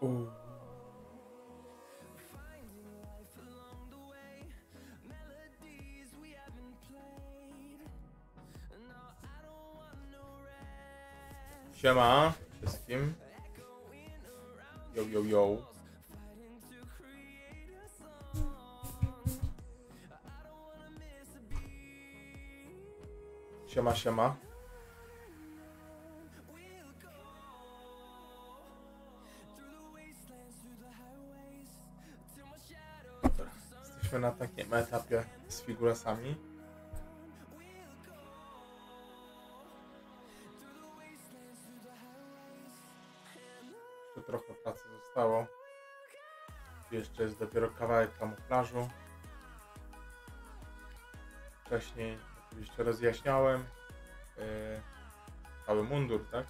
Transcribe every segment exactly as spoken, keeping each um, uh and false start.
U. Siema wszystkim. Yo, yo, yo. Siema, siema. Dobra. Jesteśmy na takim etapie z figurasami. Tu trochę pracy zostało. Tu jeszcze jest dopiero kawałek kamuflażu. Wcześniej oczywiście rozjaśniałem yy, cały mundur, tak?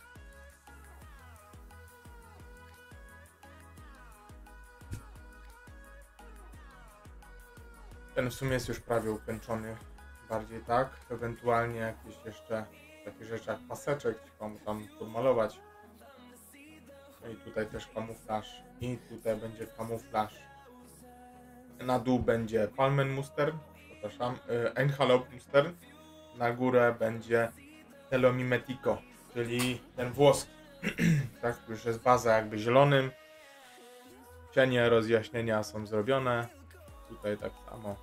Ten w sumie jest już prawie ukończony. Bardziej tak. Ewentualnie jakieś jeszcze takie rzeczy jak paseczek, trzeba tam podmalować. No i tutaj też kamuflaż. I tutaj będzie kamuflaż. Na dół będzie Palmen Muster, przepraszam, yy, Einhalop Muster. Na górę będzie Telomimetico, czyli ten włoski. Tak, już jest baza jakby zielonym. Cienie, rozjaśnienia są zrobione. Tutaj tak samo.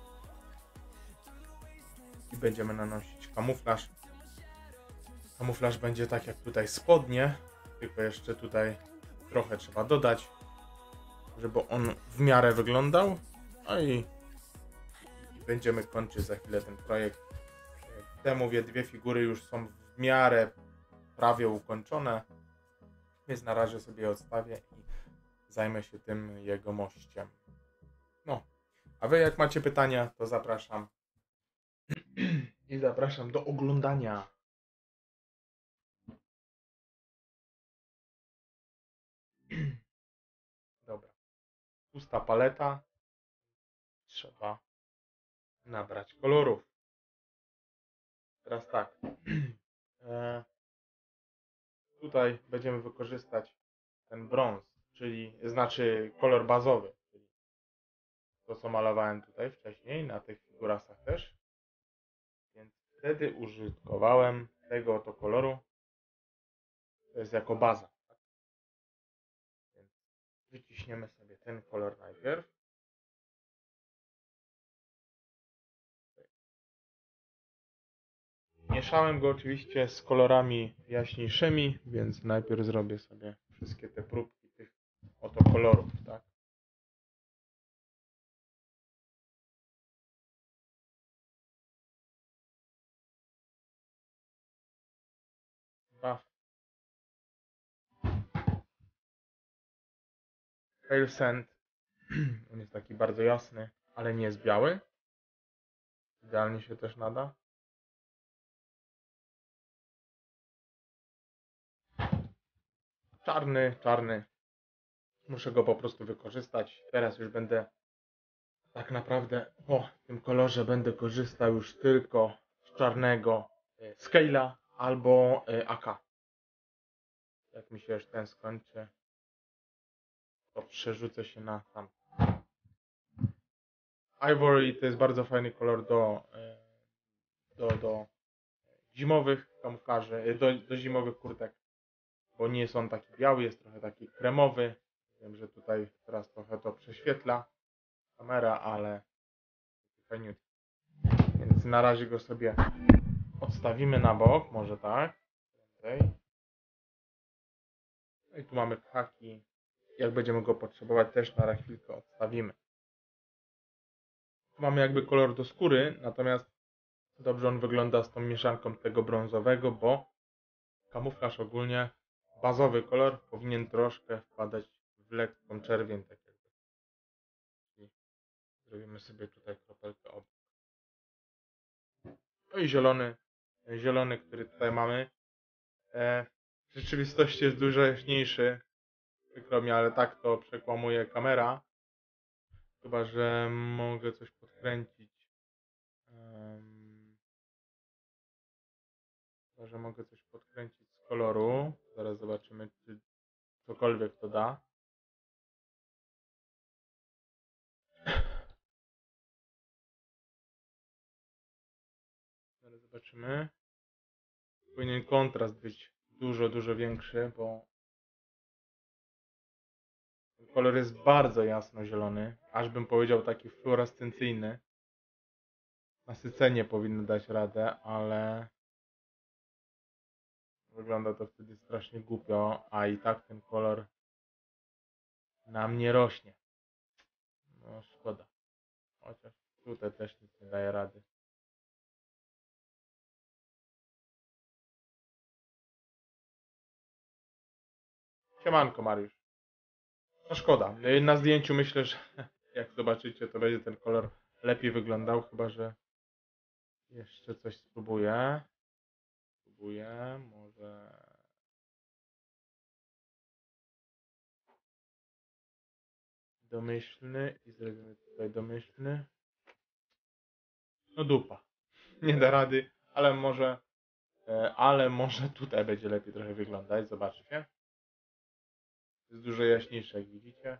I będziemy nanosić kamuflaż. Kamuflaż będzie tak jak tutaj spodnie, tylko jeszcze tutaj trochę trzeba dodać, żeby on w miarę wyglądał. No i, i będziemy kończyć za chwilę ten projekt. Jak te mówię, dwie figury już są w miarę prawie ukończone, więc na razie sobie je odstawię i zajmę się tym jego mościem. No, a wy jak macie pytania, to zapraszam i zapraszam do oglądania. Dobra, pusta paleta, trzeba nabrać kolorów. Teraz tak, e, tutaj będziemy wykorzystać ten brąz, czyli znaczy kolor bazowy, czyli to co malowałem tutaj wcześniej na tych figurasach też, więc wtedy użytkowałem tego oto koloru, to jest jako baza, tak? Więc wyciśniemy sobie ten kolor najpierw. Mieszałem go oczywiście z kolorami jaśniejszymi, więc najpierw zrobię sobie wszystkie te próbki tych oto kolorów, tak? Buff. Pale Sand. On jest taki bardzo jasny, ale nie jest biały. Idealnie się też nada. Czarny, czarny. Muszę go po prostu wykorzystać. Teraz już będę tak naprawdę po tym kolorze będę korzystał już tylko z czarnego Scala albo A K. Jak mi się już ten skończy, to przerzucę się na tam. Ivory to jest bardzo fajny kolor do, do, do zimowych kamuflaży, do, do zimowych kurtek, bo nie jest on taki biały, jest trochę taki kremowy. Wiem, że tutaj teraz trochę to prześwietla kamera, ale fajniutki. Więc na razie go sobie odstawimy na bok, może tak. No i tu mamy haki. Jak będziemy go potrzebować, też na chwilkę odstawimy. Tu mamy jakby kolor do skóry, natomiast dobrze on wygląda z tą mieszanką tego brązowego, bo kamuflaż ogólnie, bazowy kolor powinien troszkę wpadać w lekką czerwień, tak jakby. I zrobimy sobie tutaj kropelkę obok. No i zielony, zielony, który tutaj mamy. E, w rzeczywistości jest dużo jaśniejszy. Przykro mi, ale tak to przekłamuje kamera. Chyba że mogę coś podkręcić. Um, chyba że mogę coś podkręcić z koloru. Zaraz zobaczymy, czy cokolwiek to da. Zobaczymy. Powinien kontrast być dużo, dużo większy, bo ten kolor jest bardzo jasno-zielony. Aż bym powiedział taki fluorescencyjny. Nasycenie powinno dać radę, ale wygląda to wtedy strasznie głupio, a i tak ten kolor nam nie rośnie. No szkoda. Chociaż tutaj też nic nie daje rady. Siemanko, Mariusz. No szkoda. Na zdjęciu myślę, że jak zobaczycie, to będzie ten kolor lepiej wyglądał, chyba że jeszcze coś spróbuję. Spróbuję, może... Domyślny i zrobimy tutaj domyślny. No dupa. Nie da rady, ale może... e, Ale może tutaj będzie lepiej trochę wyglądać. Zobaczcie. Jest dużo jaśniejsze, jak widzicie.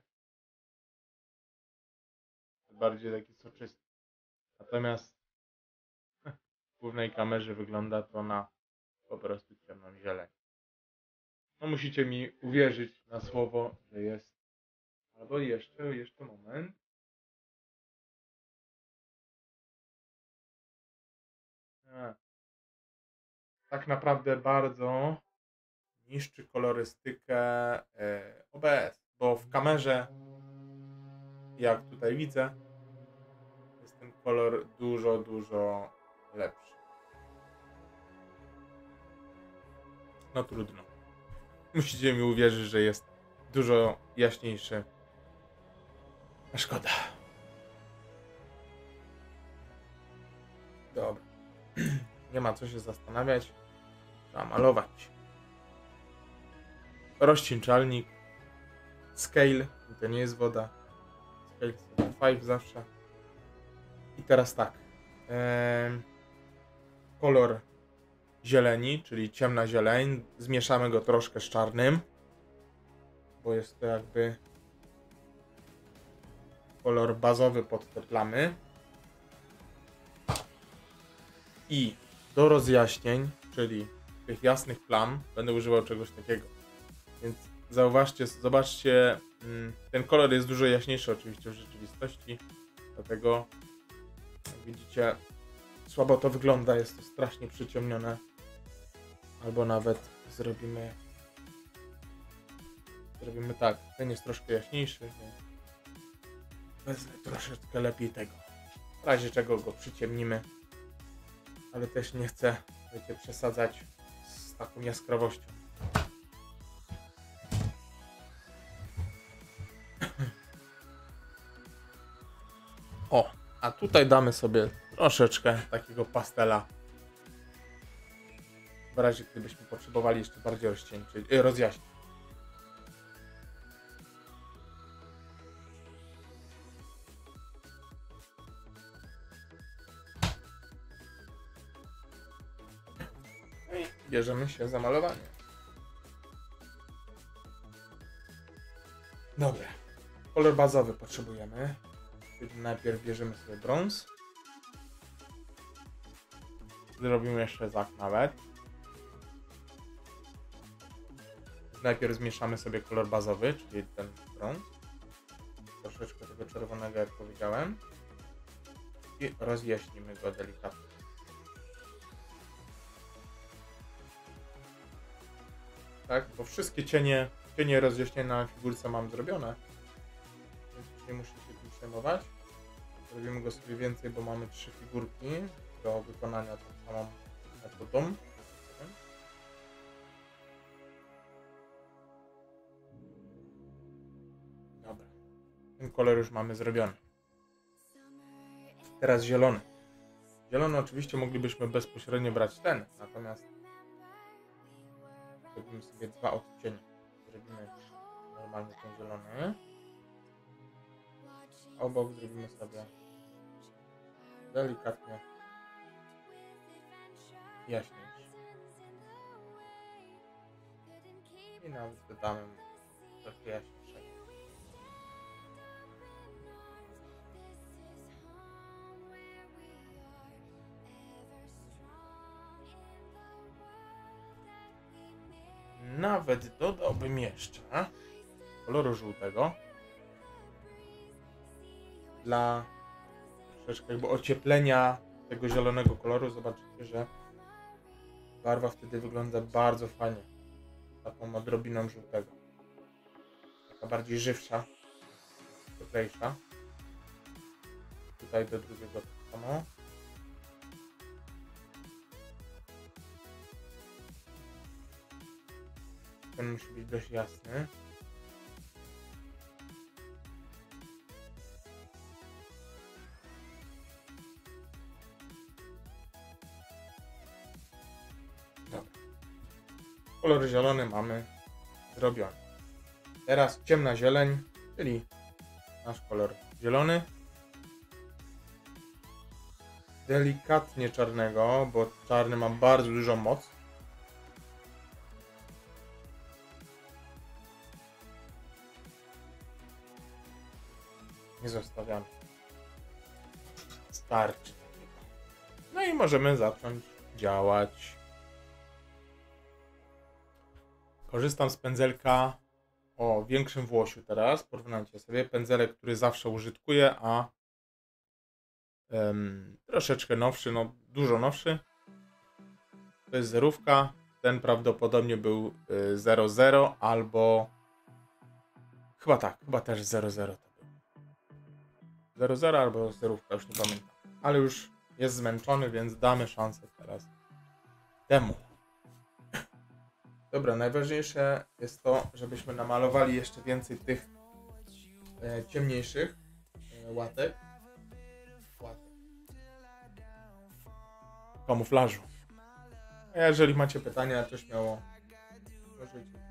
Bardziej taki soczysty. Natomiast w głównej kamerze wygląda to na po prostu ciemną zieleń. No musicie mi uwierzyć na słowo, że jest. Albo jeszcze, jeszcze moment. A. Tak naprawdę bardzo niszczy kolorystykę e, O B S, bo w kamerze, jak tutaj widzę, jest ten kolor dużo, dużo lepszy. No trudno. Musicie mi uwierzyć, że jest dużo jaśniejszy. A szkoda. Dobra. Nie ma co się zastanawiać. Trzeba malować. Rozcieńczalnik. Scale. To nie jest woda. Scale pięć zawsze. I teraz tak. Ehm, kolor zieleni, czyli ciemna zieleń. Zmieszamy go troszkę z czarnym. Bo jest to jakby kolor bazowy pod te plamy. I do rozjaśnień, czyli tych jasnych plam, będę używał czegoś takiego. Więc zauważcie, zobaczcie, ten kolor jest dużo jaśniejszy oczywiście w rzeczywistości. Dlatego, jak widzicie, słabo to wygląda, jest to strasznie przyciemnione. Albo nawet zrobimy zrobimy tak, ten jest troszkę jaśniejszy, więc wezmę troszeczkę lepiej tego. W razie czego go przyciemnimy. Ale też nie chcę, wiecie, przesadzać z taką jaskrawością. O, a tutaj damy sobie troszeczkę takiego pastela. W razie gdybyśmy potrzebowali jeszcze bardziej rozcieńczyć, yy, rozjaśnić. No i bierzemy się za malowanie. Dobra. Kolor bazowy potrzebujemy. Czyli najpierw bierzemy sobie brąz. Zrobimy jeszcze zak nawet. Najpierw zmieszamy sobie kolor bazowy, czyli ten brąz. Troszeczkę tego czerwonego, jak powiedziałem. I rozjaśnimy go delikatnie. Tak, bo wszystkie cienie, cienie rozjaśnienia na figurce mam zrobione. Więc nie muszę się tym przejmować. Robimy go sobie więcej, bo mamy trzy figurki do wykonania tą samą metodą. Dobra. Ten kolor już mamy zrobiony. Teraz zielony. Zielony oczywiście moglibyśmy bezpośrednio brać ten, natomiast zrobimy sobie dwa odcienie. Zrobimy normalnie ten zielony. Obok zrobimy sobie delikatnie jaśniejszy. I nawet dodamy trochę jaśniejszego. nawet dodałbym jeszcze koloru żółtego dla troszeczkę jakby ocieplenia tego zielonego koloru. Zobaczycie, że barwa wtedy wygląda bardzo fajnie. Taką odrobiną żółtego. Taka bardziej żywsza, cieplejsza. Tutaj do drugiego tak samo. Ten musi być dość jasny. Dobra. Kolor zielony mamy zrobiony. Teraz ciemna zieleń, czyli nasz kolor zielony. Delikatnie czarnego, bo czarny ma bardzo dużą moc. Nie zostawiamy. Starczy. No i możemy zacząć działać. Korzystam z pędzelka o większym włosiu teraz. Porównajcie sobie pędzelek, który zawsze użytkuję, a um, troszeczkę nowszy, no dużo nowszy. To jest zerówka. Ten prawdopodobnie był y, zero zero albo chyba tak, chyba też zero zero to był. zero zero albo zerówka, już nie pamiętam. Ale już jest zmęczony, więc damy szansę teraz temu. Dobra, najważniejsze jest to, żebyśmy namalowali jeszcze więcej tych e, ciemniejszych e, łatek. łatek. Kamuflażu. A jeżeli macie pytania, to śmiało możecie pisać.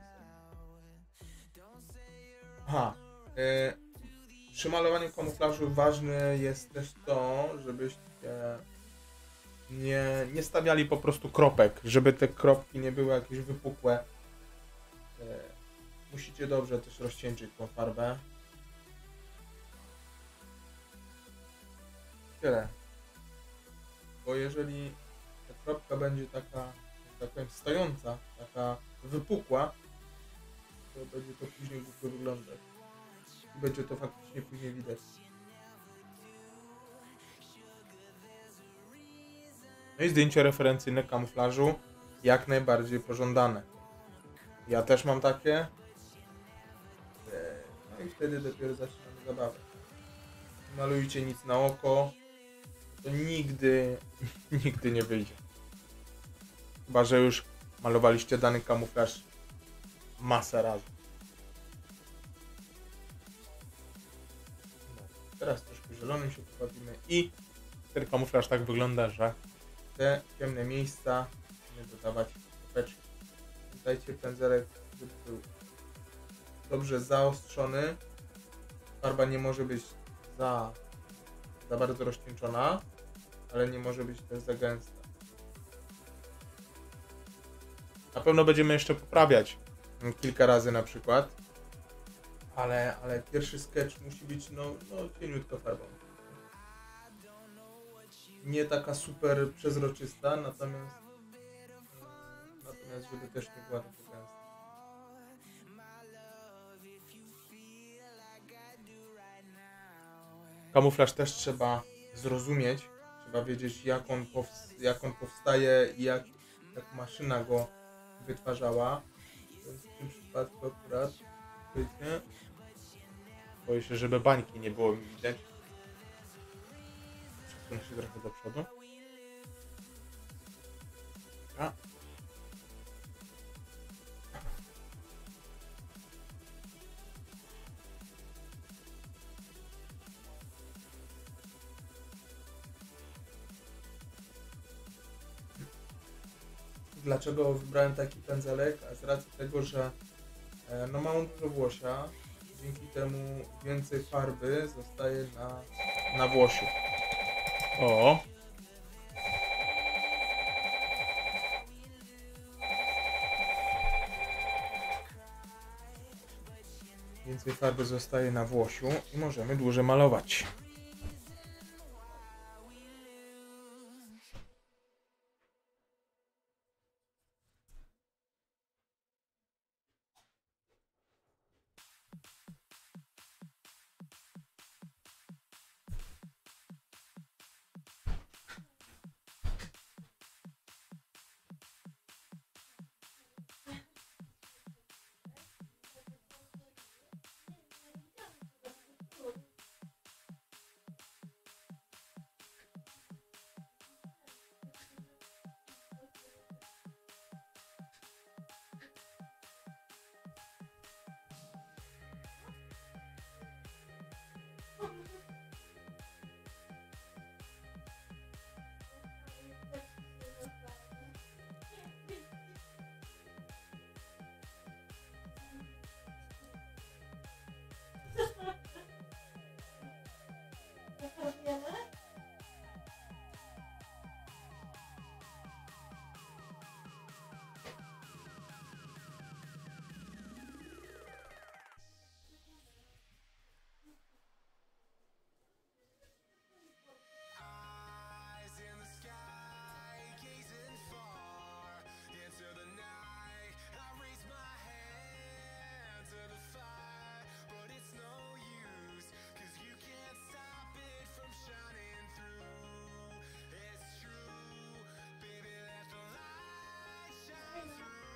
Aha. E, przy malowaniu kamuflażu ważne jest też to, żebyście Nie, nie stawiali po prostu kropek, żeby te kropki nie były jakieś wypukłe. E, musicie dobrze też rozcieńczyć tą farbę. Tyle. Bo jeżeli ta kropka będzie taka, że tak powiem, stojąca, taka wypukła, to będzie to później głupio wyglądać. I będzie to faktycznie później widać. No i zdjęcie referencyjne kamuflażu jak najbardziej pożądane. Ja też mam takie. No i wtedy dopiero zaczynamy zabawę. Malujcie nic na oko. To nigdy, nigdy nie wyjdzie. Chyba że już malowaliście dany kamuflaż masę razy. No, teraz troszkę zielonym się pobawimy i ten kamuflaż tak wygląda, że te ciemne miejsca musimy dodawać kropeczki. Pamiętajcie, pędzelek, żeby był dobrze zaostrzony. Farba nie może być za, za bardzo rozcieńczona, ale nie może być też za gęsta. Na pewno będziemy jeszcze poprawiać kilka razy na przykład, ale, ale pierwszy sketch musi być no, no cieniutka farbą. Nie taka super przezroczysta, natomiast natomiast żeby też nie była taka gęsta. Kamuflaż też trzeba zrozumieć, trzeba wiedzieć jak on, powst- jak on powstaje i jak, jak maszyna go wytwarzała. W tym przypadku akurat, wiecie, boję się, żeby bańki nie było mi widać. Przesunę się trochę do przodu. A. Dlaczego wybrałem taki pędzelek? A z racji tego, że no mam dużo włosia, dzięki temu więcej farby zostaje na, na włosiu. O! Więcej farby zostaje na włosiu i możemy dłużej malować.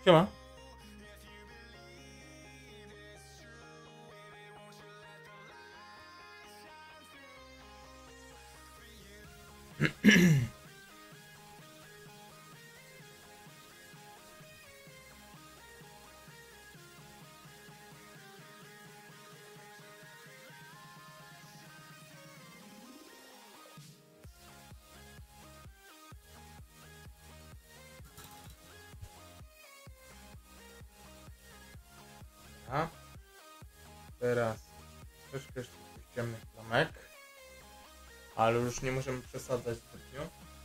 Siema. A teraz troszkę jeszcze tych ciemnych plamek, ale już nie możemy przesadzać zbytnio.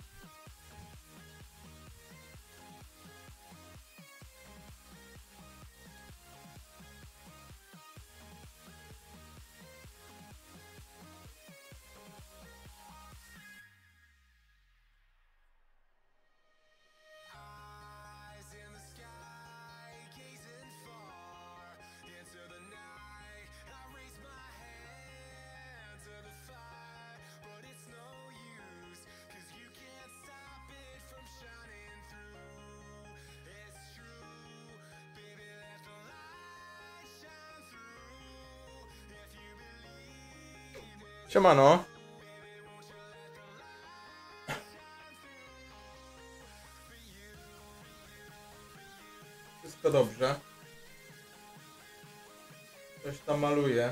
Siemano. Wszystko dobrze. Coś tam maluje.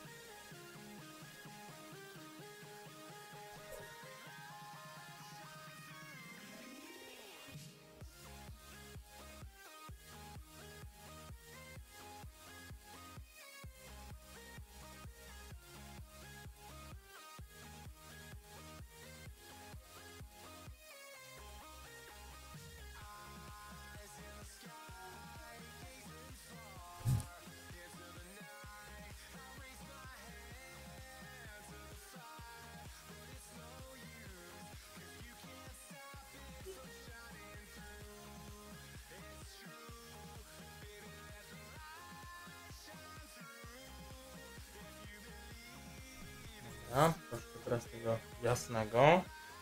Dobra, troszkę teraz tego jasnego.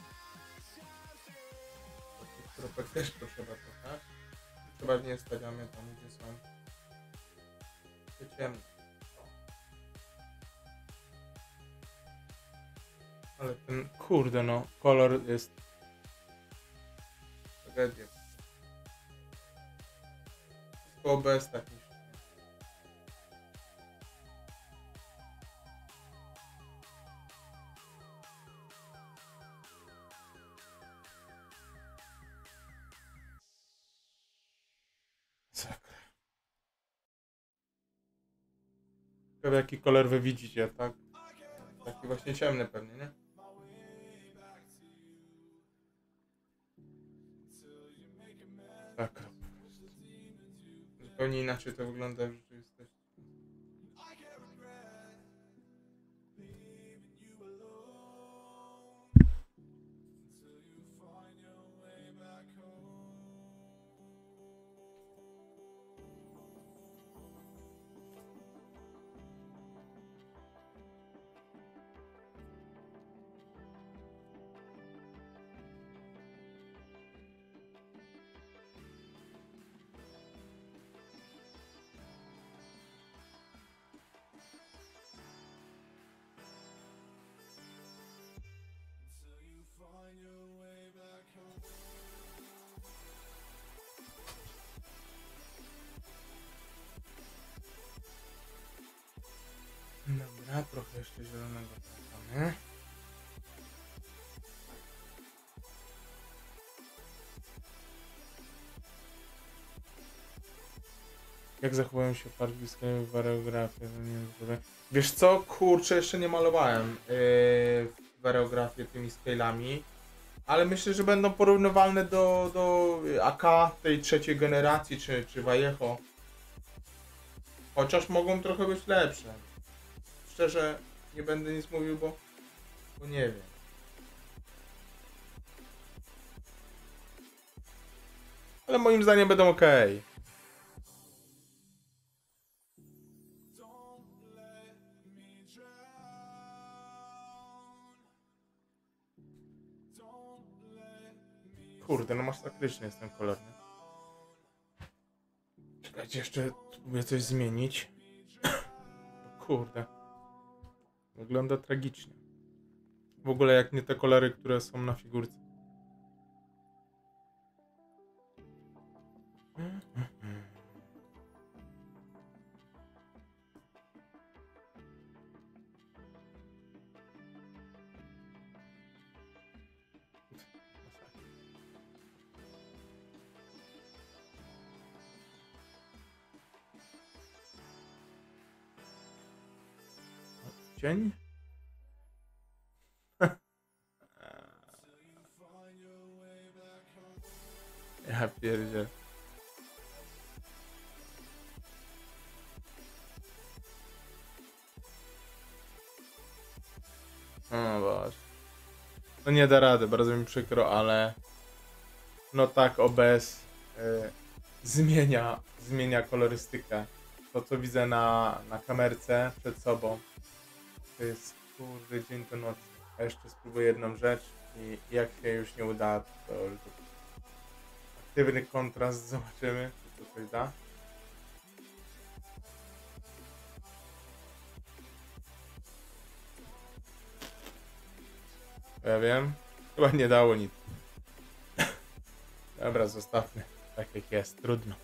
Takich kropek też potrzeba trochę. Przeważnie stawiamy tam, gdzie są te ciemne. Ale ten, kurde no, kolor jest tragedia. Wszystko bez takich. Ciekawe jaki kolor wy widzicie, tak? Taki właśnie ciemny pewnie, nie? Tak. Zupełnie inaczej to wygląda w rzeczywistości. Dobra, trochę jeszcze zielonego wrzucamy. Jak zachowują się farby w wareografii? Wiesz co? Kurczę, jeszcze nie malowałem yy, wareografię tymi scale'ami, ale myślę, że będą porównywalne do, do A K tej trzeciej generacji, czy, czy Vallejo. Chociaż mogą trochę być lepsze. Szczerze nie będę nic mówił, bo, bo nie wiem. Ale moim zdaniem będą ok. Kurde, no masakryczny jest ten kolor, nie? Czekajcie, jeszcze spróbuję coś zmienić. Kurde. Wygląda tragicznie. W ogóle jak nie te kolory, które są na figurce. Cień? Ja pierdzielę. O Boże. No nie da rady, bardzo mi przykro, ale no tak O B S y, zmienia, zmienia kolorystykę. To co widzę na, na kamerce przed sobą to jest kurde dzień to noc. A jeszcze spróbuję jedną rzecz i jak się już nie uda, to, to aktywny kontrast zobaczymy, czy to coś da. Ja wiem, chyba nie dało nic. Dobra, zostawmy tak jak jest, trudno.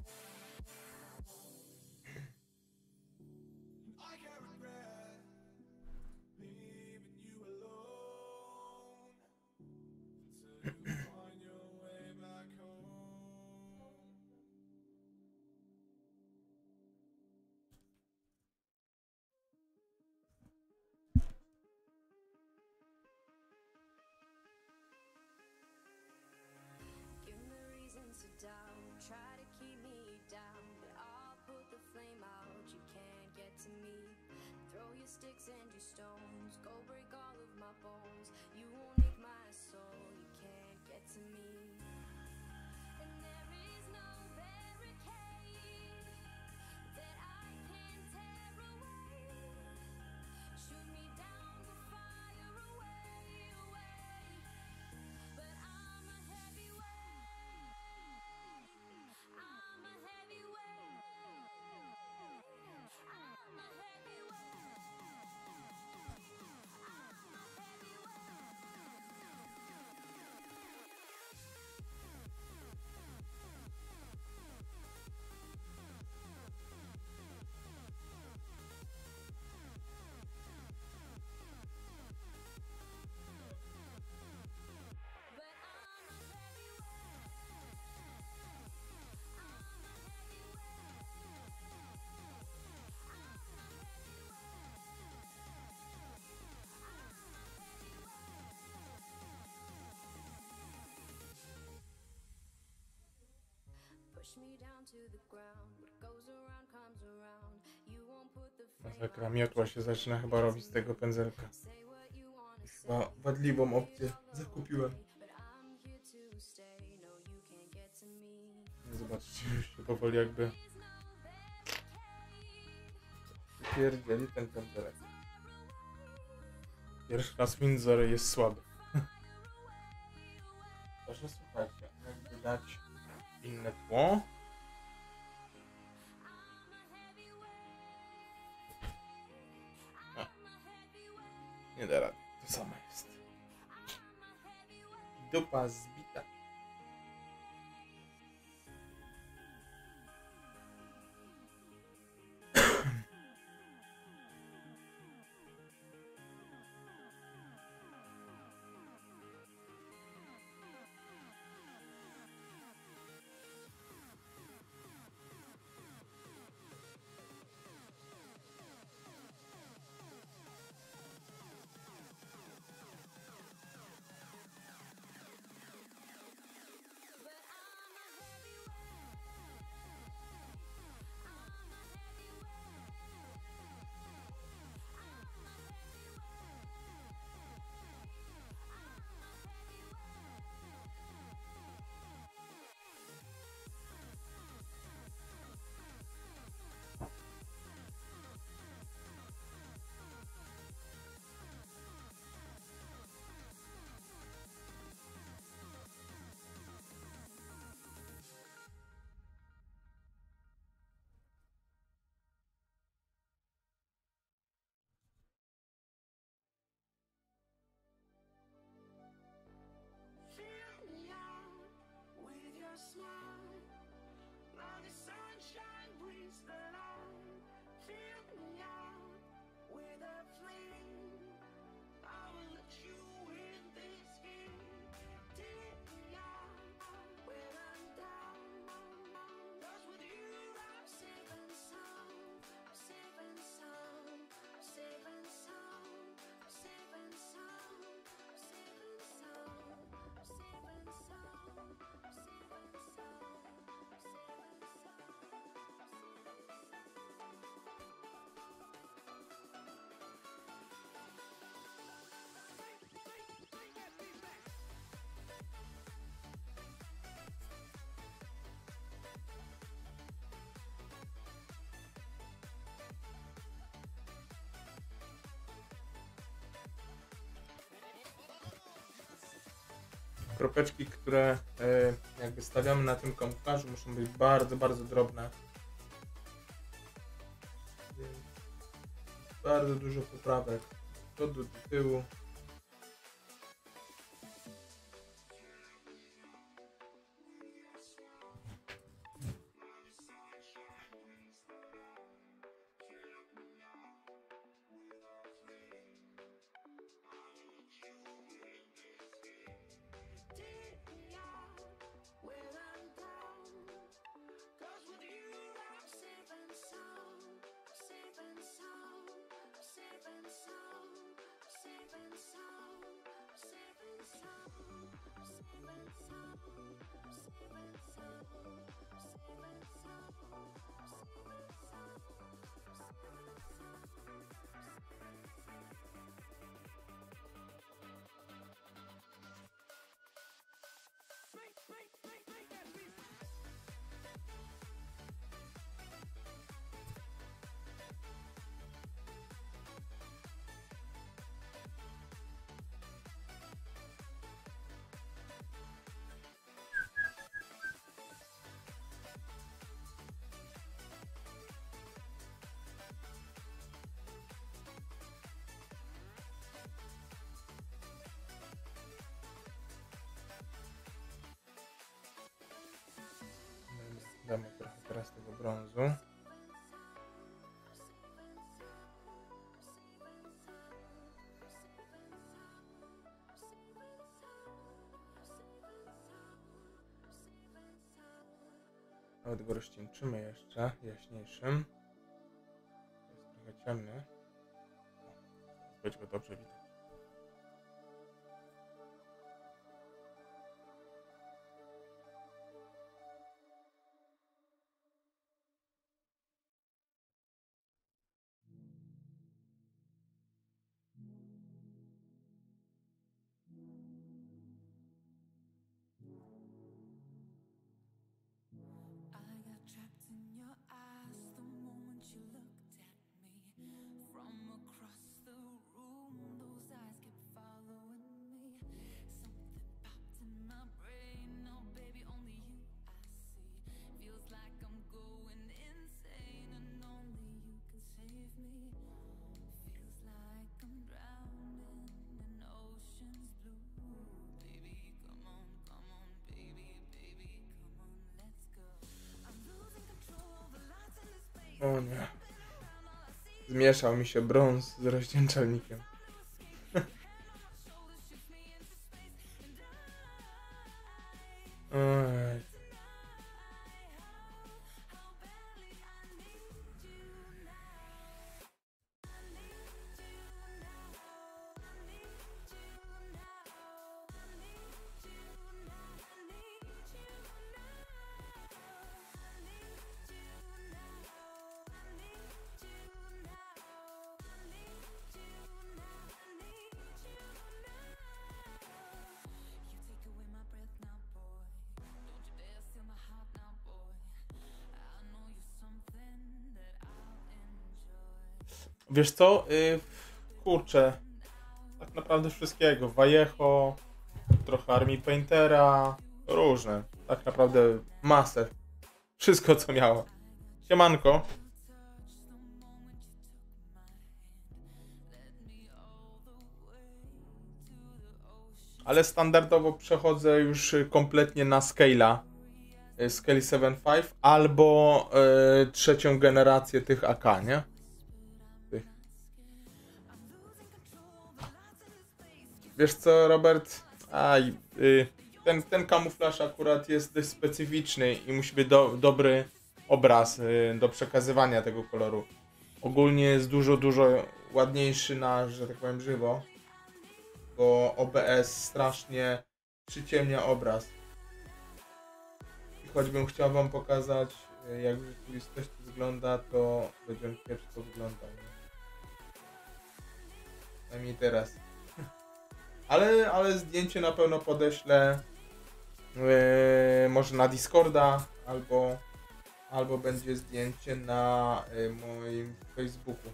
Masakra, miotła się zaczyna chyba robić z tego pędzelka. Chyba wadliwą opcję zakupiłem. Zobaczcie, już się powoli jakby pierdzieli ten pędzelek. Pierwszy raz Windsor jest słaby. Proszę, słuchajcie, jakby dać inne tło. A. Nie da rady, to samo jest. Dupa zbita. Kropeczki, które e, jakby stawiamy na tym kamuflażu, muszą być bardzo, bardzo drobne. Więc bardzo dużo poprawek do przodu, do tyłu. Damy trochę teraz tego brązu. Nawet go rozcieńczymy jeszcze jaśniejszym. Jest trochę ciemny. Będzie go dobrze widać. O nie. Zmieszał mi się brąz z rozcieńczalnikiem. Oj. Wiesz co? Yy, kurczę. Tak naprawdę wszystkiego. Vallejo, trochę Army Paintera, różne. Tak naprawdę masę. Wszystko co miało. Siemanko. Ale standardowo przechodzę już kompletnie na Scale'a. Scale siedem pięć albo yy, trzecią generację tych A K, nie? Tych. Wiesz co, Robert? A, yy, ten, ten kamuflaż akurat jest dość specyficzny i musi być do, dobry obraz yy, do przekazywania tego koloru. Ogólnie jest dużo, dużo ładniejszy na, że tak powiem, żywo. Bo O B S strasznie przyciemnia obraz. I choćbym chciał wam pokazać, jak w rzeczywistości wygląda, to będzie on kiepsko wyglądał. Przynajmniej teraz. Ale, ale zdjęcie na pewno podeślę yy, może na Discorda, albo, albo będzie zdjęcie na yy, moim Facebooku.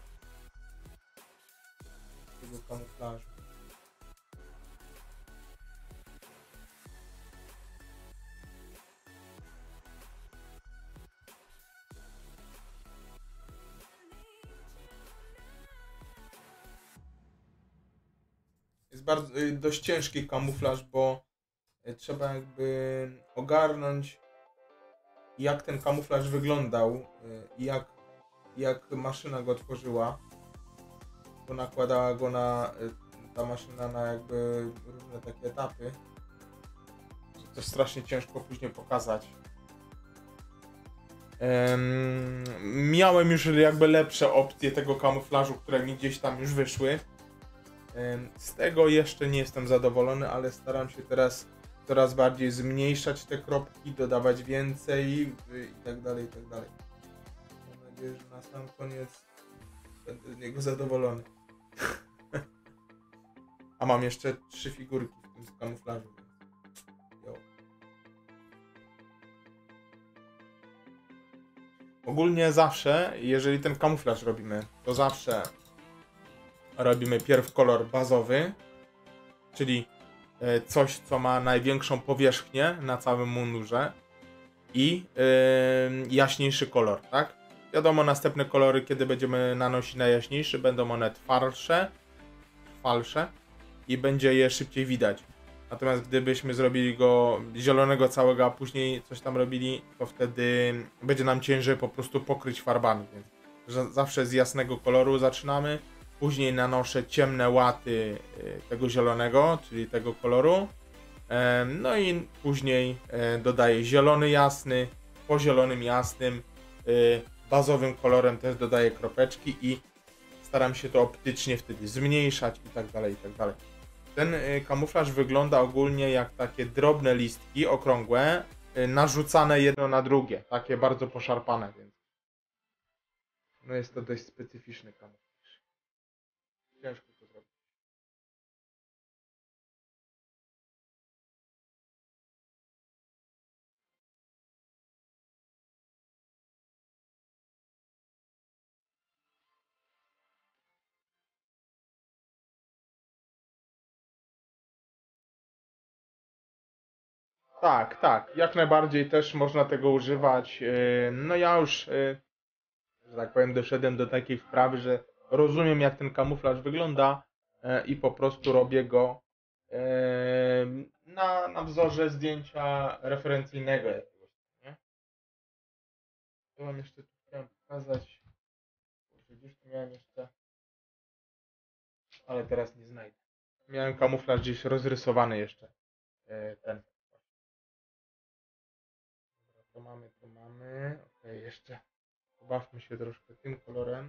Tego kamuflażu. jest bardzo, y, dość ciężki kamuflaż, bo y, trzeba jakby ogarnąć, jak ten kamuflaż wyglądał y, i jak, jak maszyna go tworzyła, bo nakładała go na y, ta maszyna na jakby różne takie etapy. To strasznie ciężko później pokazać. Um, miałem już jakby lepsze opcje tego kamuflażu, które mi gdzieś tam już wyszły. Um, z tego jeszcze nie jestem zadowolony, ale staram się teraz coraz bardziej zmniejszać te kropki, dodawać więcej i, i tak dalej, i tak dalej. Mam nadzieję, że na sam koniec będę z niego zadowolony. A mam jeszcze trzy figurki w tym kamuflażu. Jo. Ogólnie zawsze, jeżeli ten kamuflaż robimy, to zawsze robimy pierw kolor bazowy, czyli coś, co ma największą powierzchnię na całym mundurze i yy, jaśniejszy kolor, tak? Wiadomo, następne kolory, kiedy będziemy nanosić na jaśniejszy, będą one twardsze, trwalsze i będzie je szybciej widać. Natomiast gdybyśmy zrobili go zielonego całego, a później coś tam robili, to wtedy będzie nam ciężej po prostu pokryć farbami. Więc zawsze z jasnego koloru zaczynamy. Później nanoszę ciemne łaty tego zielonego, czyli tego koloru. No i później dodaję zielony jasny. Po zielonym jasnym bazowym kolorem też dodaję kropeczki i staram się to optycznie wtedy zmniejszać i tak dalej, i tak dalej. Ten kamuflaż wygląda ogólnie jak takie drobne listki okrągłe, narzucane jedno na drugie, takie bardzo poszarpane, więc no jest to dość specyficzny kamuflaż. Ciężko to zrobić. Tak, tak, jak najbardziej też można tego używać. No ja już, że tak powiem, doszedłem do takiej wprawy, że rozumiem, jak ten kamuflaż wygląda i po prostu robię go na, na wzorze zdjęcia referencyjnego jakiegoś, nie? To wam jeszcze tu chciałem pokazać, że gdzieś tu miałem jeszcze, ale teraz nie znajdę. Miałem kamuflaż gdzieś rozrysowany jeszcze, ten. Dobra, to mamy, to mamy, ok, jeszcze pobawmy się troszkę tym kolorem.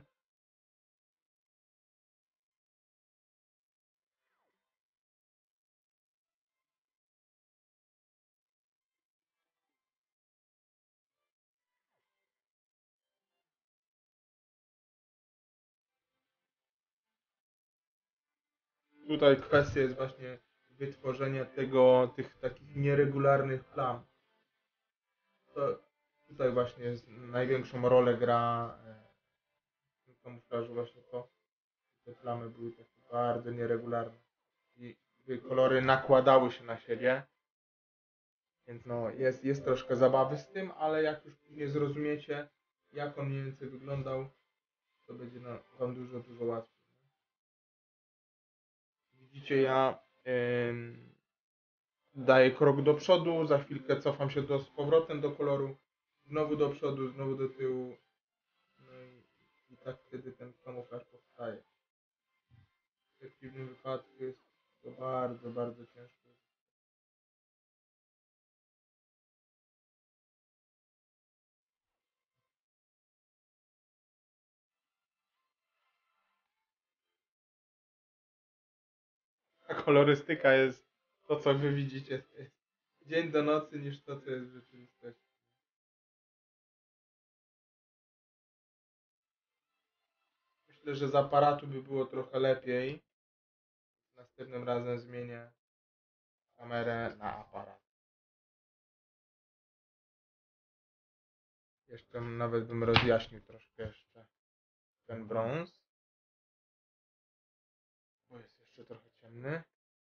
Tutaj kwestia jest właśnie wytworzenia tego, tych takich nieregularnych plam. To tutaj właśnie jest, największą rolę gra w tym kamuflażu właśnie to, że te plamy były takie bardzo nieregularne i kolory nakładały się na siebie. Więc no jest, jest troszkę zabawy z tym, ale jak już później zrozumiecie, jak on mniej więcej wyglądał, to będzie no, wam dużo, dużo łatwiej. Widzicie, ja ym, daję krok do przodu, za chwilkę cofam się do, z powrotem do koloru, znowu do przodu, znowu do tyłu. No i, i tak wtedy ten kamuflaż powstaje. W przeciwnym wypadku jest to bardzo, bardzo ciężko. A kolorystyka jest to, co wy widzicie. To jest dzień do nocy niż to, co jest w rzeczywistości. Myślę, że z aparatu by było trochę lepiej. Następnym razem zmienię kamerę na aparat. Jeszcze nawet bym rozjaśnił troszkę jeszcze ten brąz, bo jest jeszcze trochę ciemny.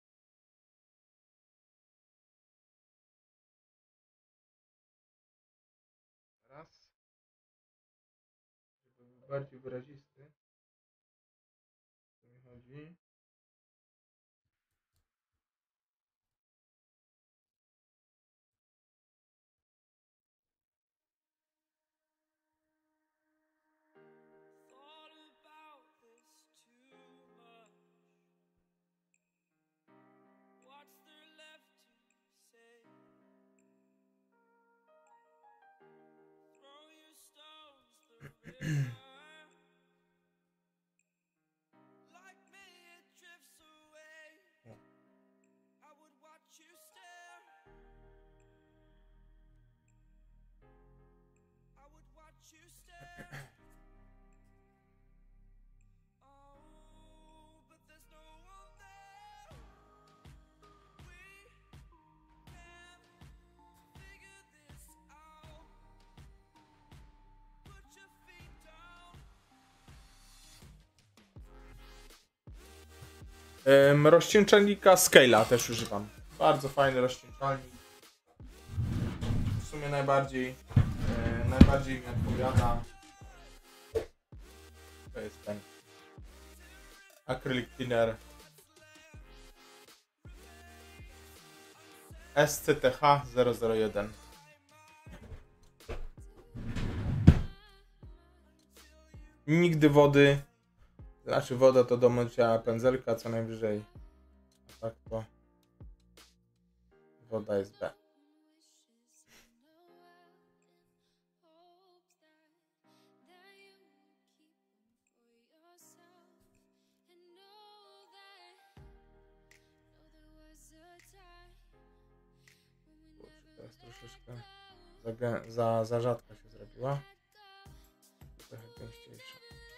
Raz, żeby był bardziej wyrazisty. O co mi chodzi? Ym, rozcieńczalnika Scala też używam. Bardzo fajny rozcieńczalnik. W sumie najbardziej, yy, najbardziej mi odpowiada. To jest ten Acrylic Thinner S C T H zero zero jeden. Nigdy wody, znaczy woda to do mycia pędzelka co najwyżej, a tak to woda jest B. Teraz troszeczkę za, gę- za, za rzadko się zrobiła. Trochę gęściejsza.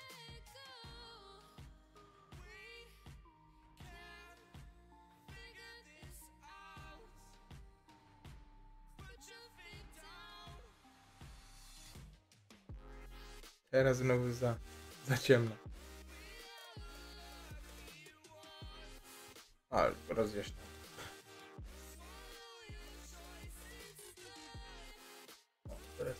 Teraz znowu za, za ciemno. Ale rozjaśniam. O, teraz.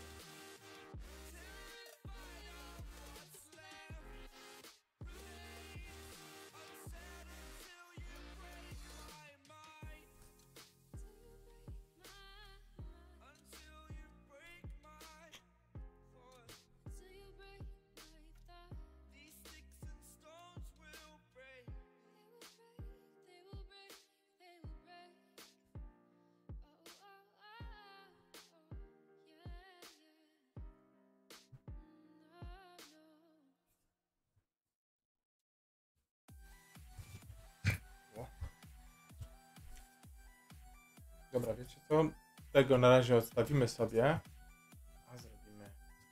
Dobra, wiecie co? Tego na razie odstawimy sobie. A zrobimy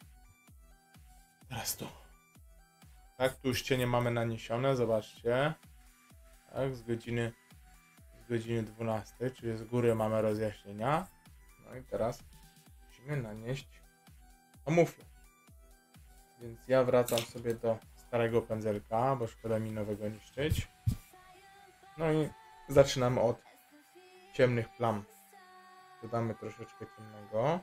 teraz tu. Tak, tu już cienie mamy naniesione, zobaczcie. Tak, z godziny z godziny dwunastej, czyli z góry mamy rozjaśnienia. No i teraz musimy nanieść kamuflaż. Więc ja wracam sobie do starego pędzelka, bo szkoda mi nowego niszczyć. No i zaczynamy od ciemnych plam. Dodamy troszeczkę ciemnego.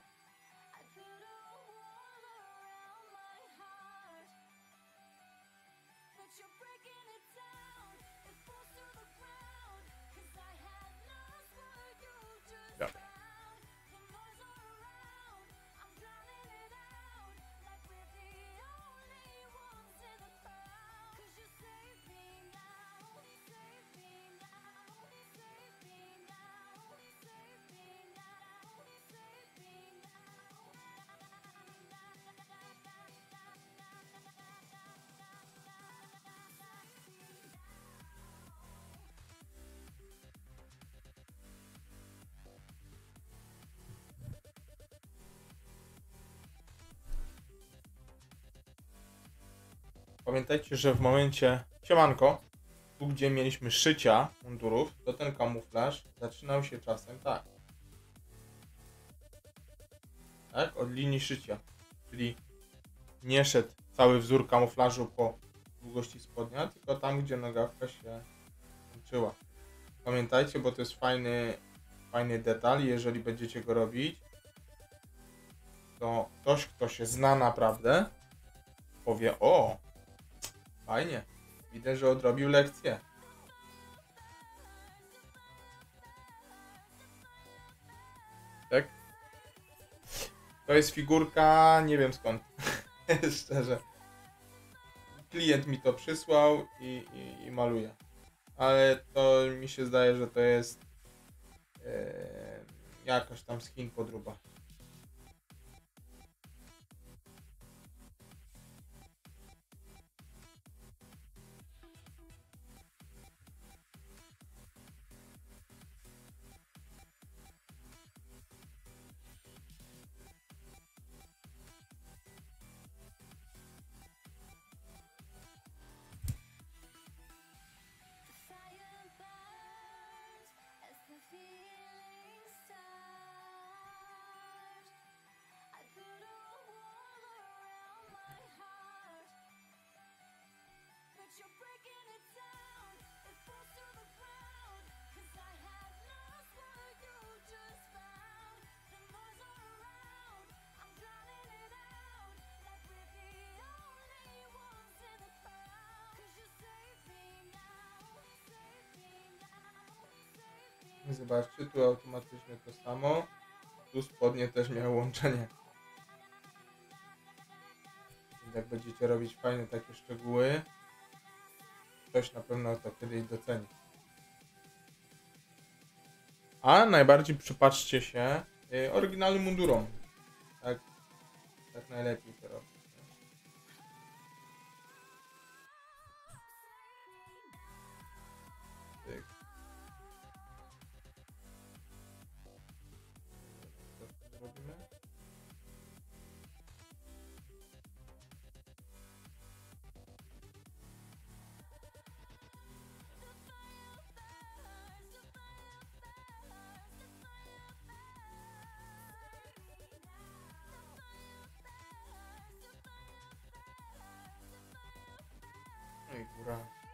Dobra. Pamiętajcie, że w momencie siemanko, tu gdzie mieliśmy szycia mundurów, to ten kamuflaż zaczynał się czasem tak. Tak? Od linii szycia. Czyli nie szedł cały wzór kamuflażu po długości spodnia, tylko tam, gdzie nogawka się kończyła. Pamiętajcie, bo to jest fajny, fajny detal. Jeżeli będziecie go robić, to ktoś, kto się zna naprawdę, powie: o, fajnie, widzę, że odrobił lekcję. Tak? To jest figurka, nie wiem skąd. Szczerze. Klient mi to przysłał i, i, i maluje. Ale to mi się zdaje, że to jest yy, jakaś tam z Chin podróba. Zobaczcie, tu automatycznie to samo. Tu spodnie też miały łączenie. Więc jak będziecie robić fajne takie szczegóły, ktoś na pewno to kiedyś doceni. A najbardziej przypatrzcie się yy, oryginalnym mundurom. Tak, tak najlepiej to robić. Tyk. Co tu zrobimy? No i góra.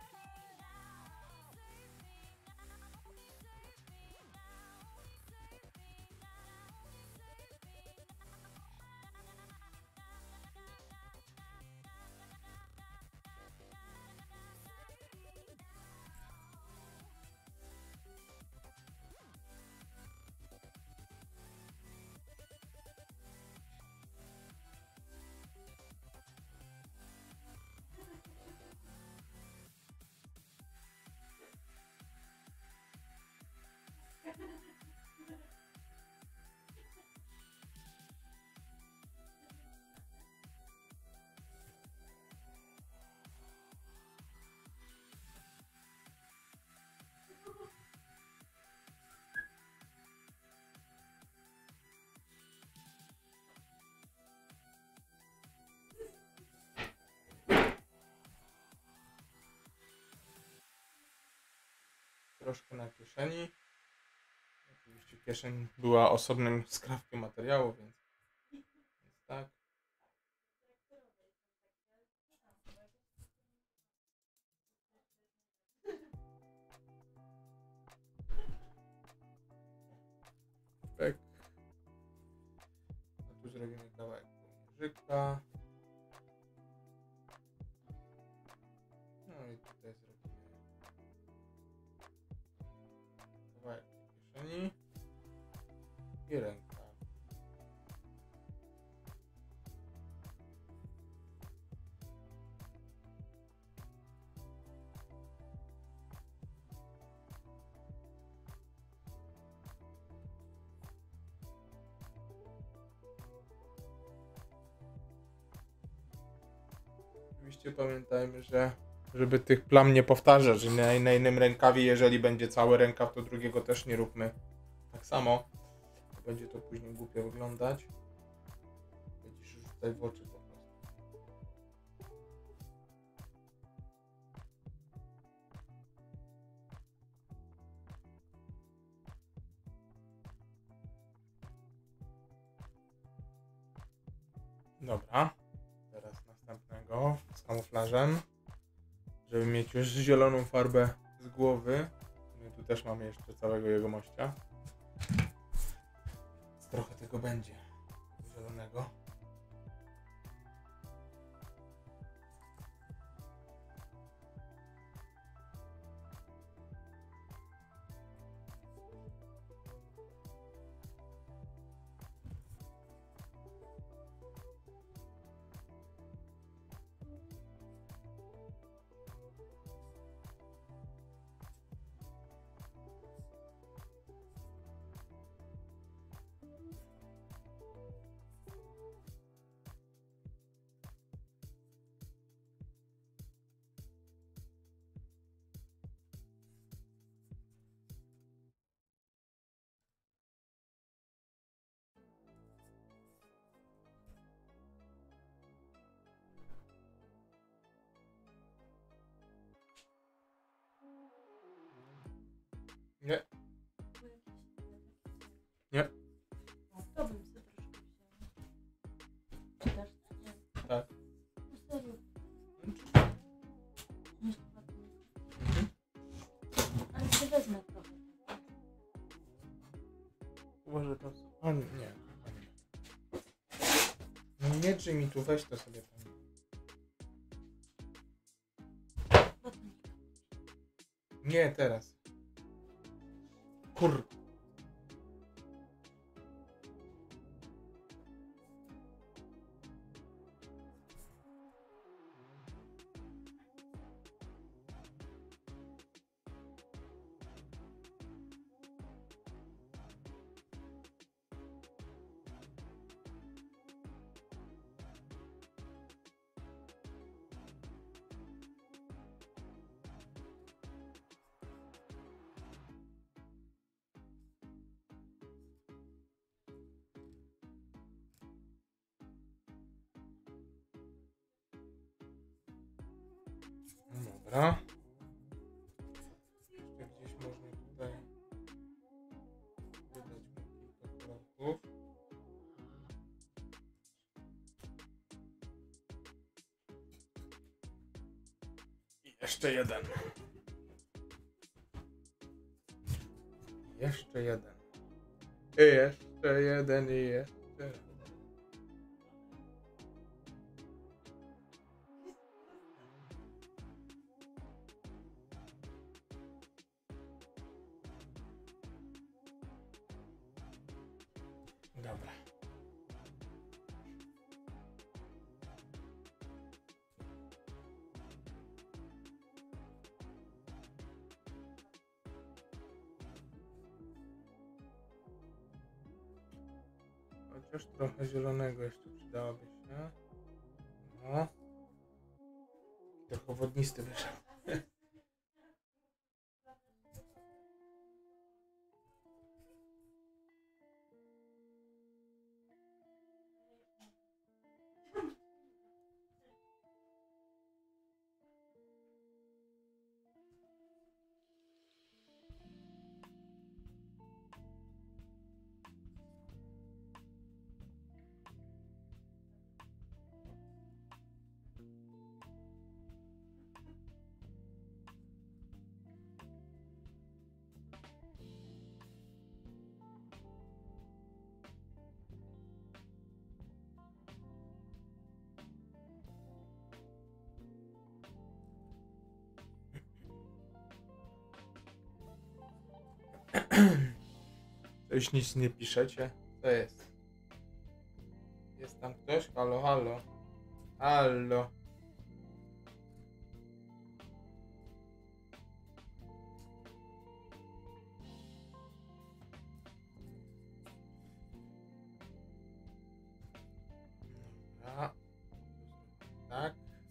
Troszkę na kieszeni. Oczywiście kieszeń była osobnym skrawkiem materiału, więc, więc tak. Tak. A tu zrobimy kawałek kołnierzyka. No i tutaj zrobimy kawałek kieszeni i ręka. Oczywiście pamiętajmy, że żeby tych plam nie powtarzać, że na, na innym rękawie, jeżeli będzie cały rękaw, to drugiego też nie róbmy tak samo. Będzie to później głupio wyglądać. Będziesz już tutaj w oczy po prostu. Dobra. Teraz następnego z kamuflażem. Żeby mieć już zieloną farbę z głowy. My tu też mamy jeszcze całego jego mościa. Więc trochę tego będzie zielonego. Nie. Nie. To bym sobie troszkę wzięła. Też nie. Tak. No serio. Mhm. Ale się wezmę trochę. Uważaj to. O nie. Nie. No nie drzyj mi tu, weź to sobie tam. Nie, teraz. Kur... Dobra. Jeszcze gdzieś można tutaj wydać mu kilka kolorków. I jeszcze jeden. Jeszcze jeden. I jeszcze jeden i jeszcze jeden. Dobra. Chociaż trochę zielonego jeszcze przydałoby się. No. Trochę wodnisty wyszedł. Coś nic nie piszecie? Co jest? Jest tam ktoś? Halo, halo. Halo. Dobra. Tak.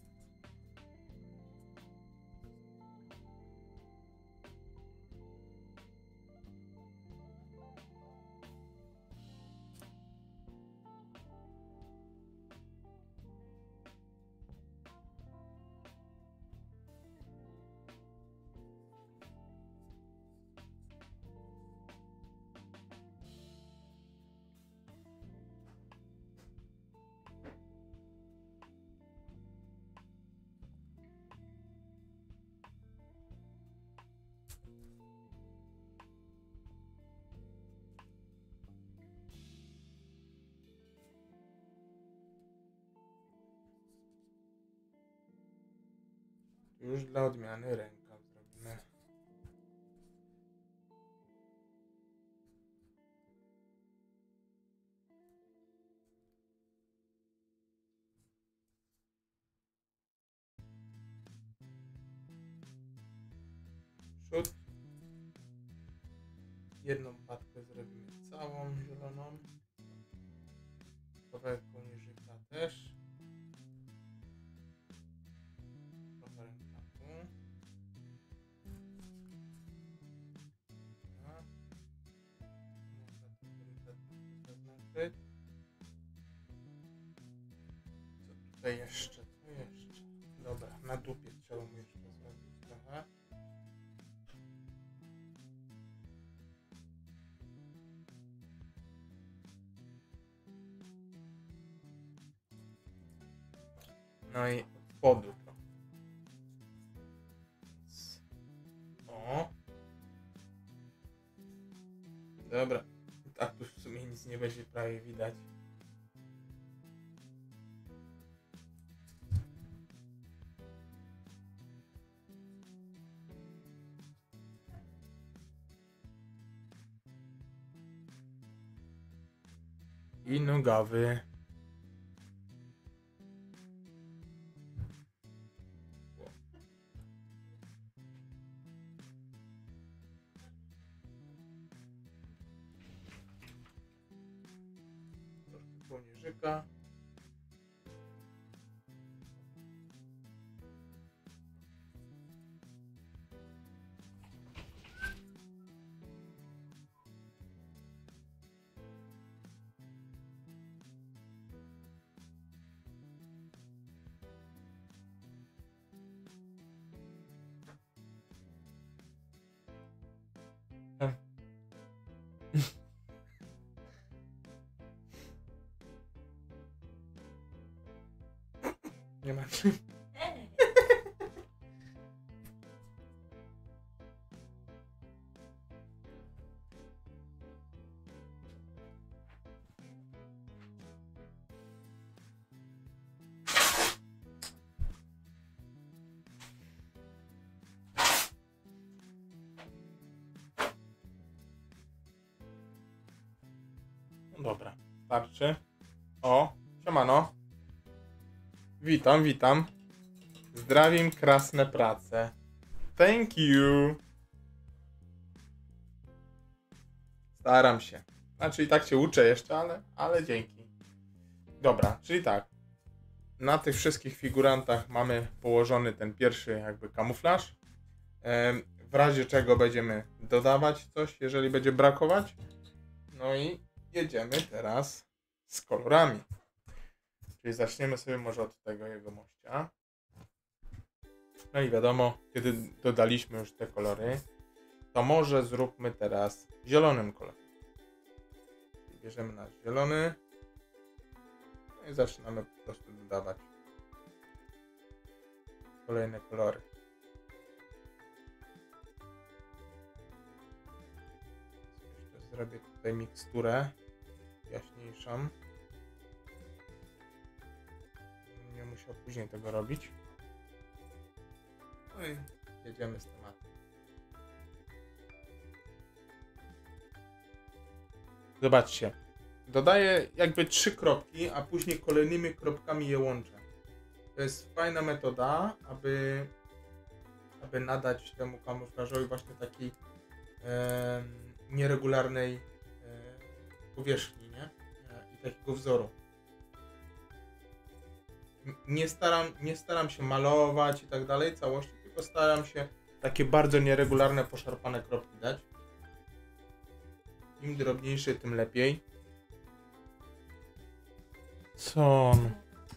Już dla odmiany rękaw zrobimy. Przód. Jedną patkę zrobimy całą zieloną. Kawałek kołnierzyka też. Trochę rękawu. Dobra. Można to delikatnie zaznaczyć. Co tutaj jeszcze? Co jeszcze? Dobra, na dupie trzeba mu jeszcze zrobić trochę. No i od spodu to. O. Dobra. Tak tu w sumie nic nie będzie prawie widać. i nogawy. Troszkę kołnierzyka. Nie ma czym. Ej, No dobra, starczy. O, siemano. Witam, witam. Zdrawim krasne prace. Thank you. Staram się. Znaczy i tak się uczę jeszcze, ale, ale dzięki. Dobra, czyli tak. Na tych wszystkich figurantach mamy położony ten pierwszy jakby kamuflaż. Em, W razie czego będziemy dodawać coś, jeżeli będzie brakować. No i jedziemy teraz z kolorami. Czyli zaczniemy sobie może od tego jego mościa. No i wiadomo, kiedy dodaliśmy już te kolory, to może zróbmy teraz zielonym kolorem. Czyli bierzemy nasz zielony. No i zaczynamy po prostu dodawać kolejne kolory. Jeszcze zrobię tutaj miksturę jaśniejszą. Nie musiał później tego robić. No i jedziemy z tematem. Zobaczcie. Dodaję jakby trzy kropki, a później kolejnymi kropkami je łączę. To jest fajna metoda, aby, aby nadać temu kamuflażowi właśnie takiej e, nieregularnej e, powierzchni, nie? E, i takiego wzoru. Nie staram, nie staram się malować i tak dalej całości, tylko staram się takie bardzo nieregularne, poszarpane kropki dać. Im drobniejsze, tym lepiej. Co on?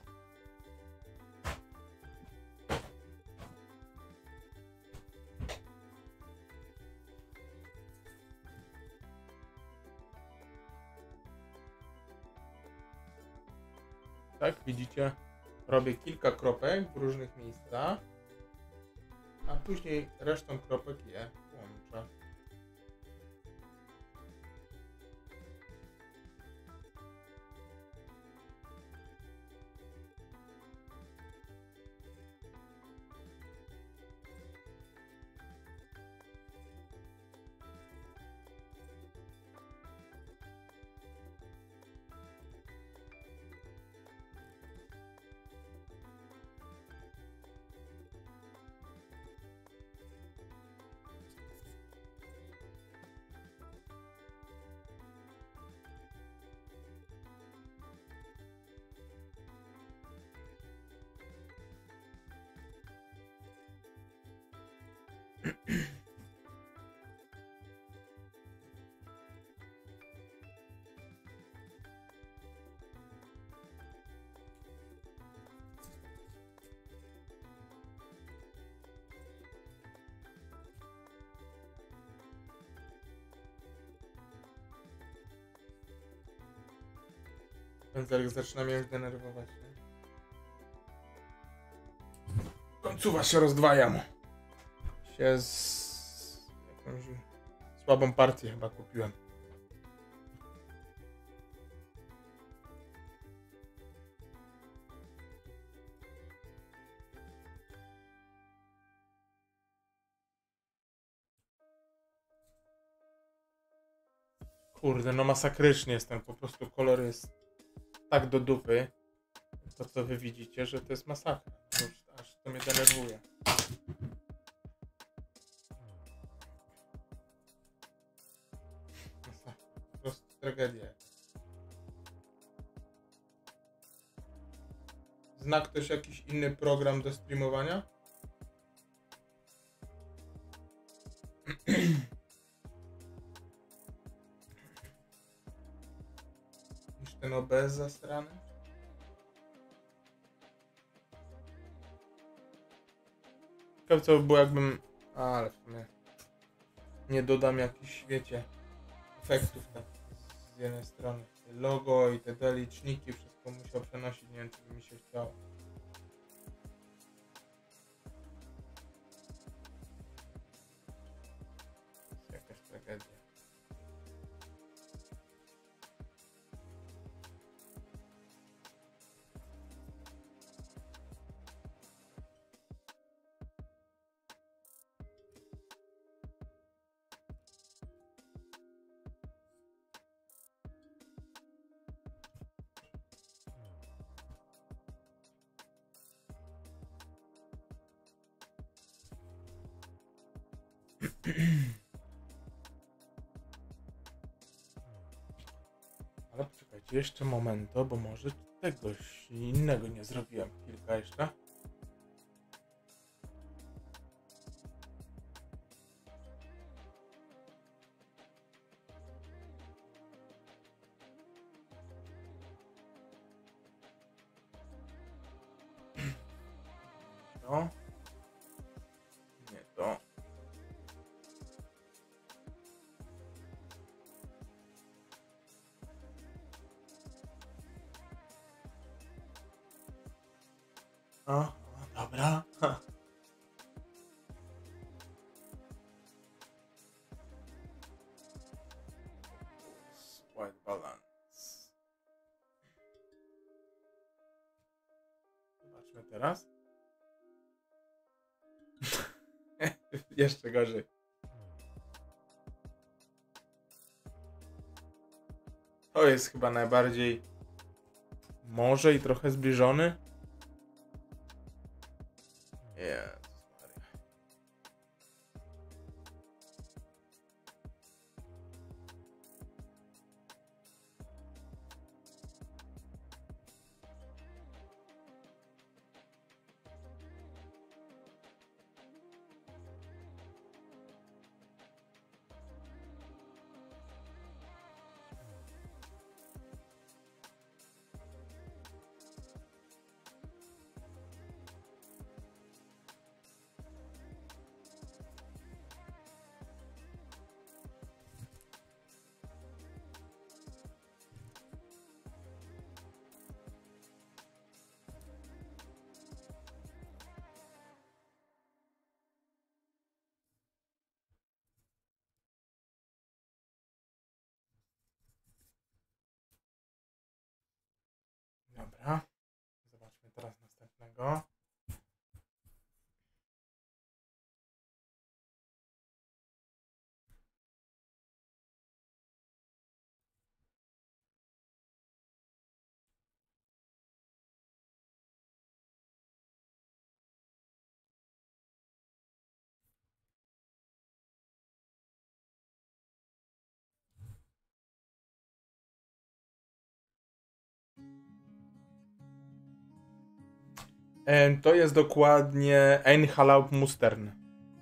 Tak, widzicie? Robię kilka kropek w różnych miejscach, a później resztą kropek je łączę. Pędzelek zaczyna mnie już denerwować. Nie? Końcówa się rozdwaja mu. Się z jakąś słabą partię chyba kupiłem. Kurde, no masakrycznie jestem. Po prostu kolor jest tak do dupy. To co wy widzicie, że to jest masakra. Już aż to mnie denerwuje. Masakra. Po prostu tragedia. Zna ktoś jakiś inny program do streamowania? Niż ten O B S zastrany? Ciekawe co by było jakbym... A, ale w sumie... Nie dodam jakichś, wiecie... efektów tak z jednej strony. Logo i te te liczniki, wszystko musiał przenosić, nie wiem czy by mi się chciało. To jest jakaś tragedia. Ale poczekajcie jeszcze momento, bo może czegoś innego nie zrobiłem. Kilka jeszcze. To. Nie to. O, dobra. Ha. White balance. Zobaczmy teraz. Jeszcze gorzej. To jest chyba najbardziej może i trochę zbliżony. Jezus Maria. Dobra. Zobaczmy teraz następnego. E, To jest dokładnie Einhalaub Mustern.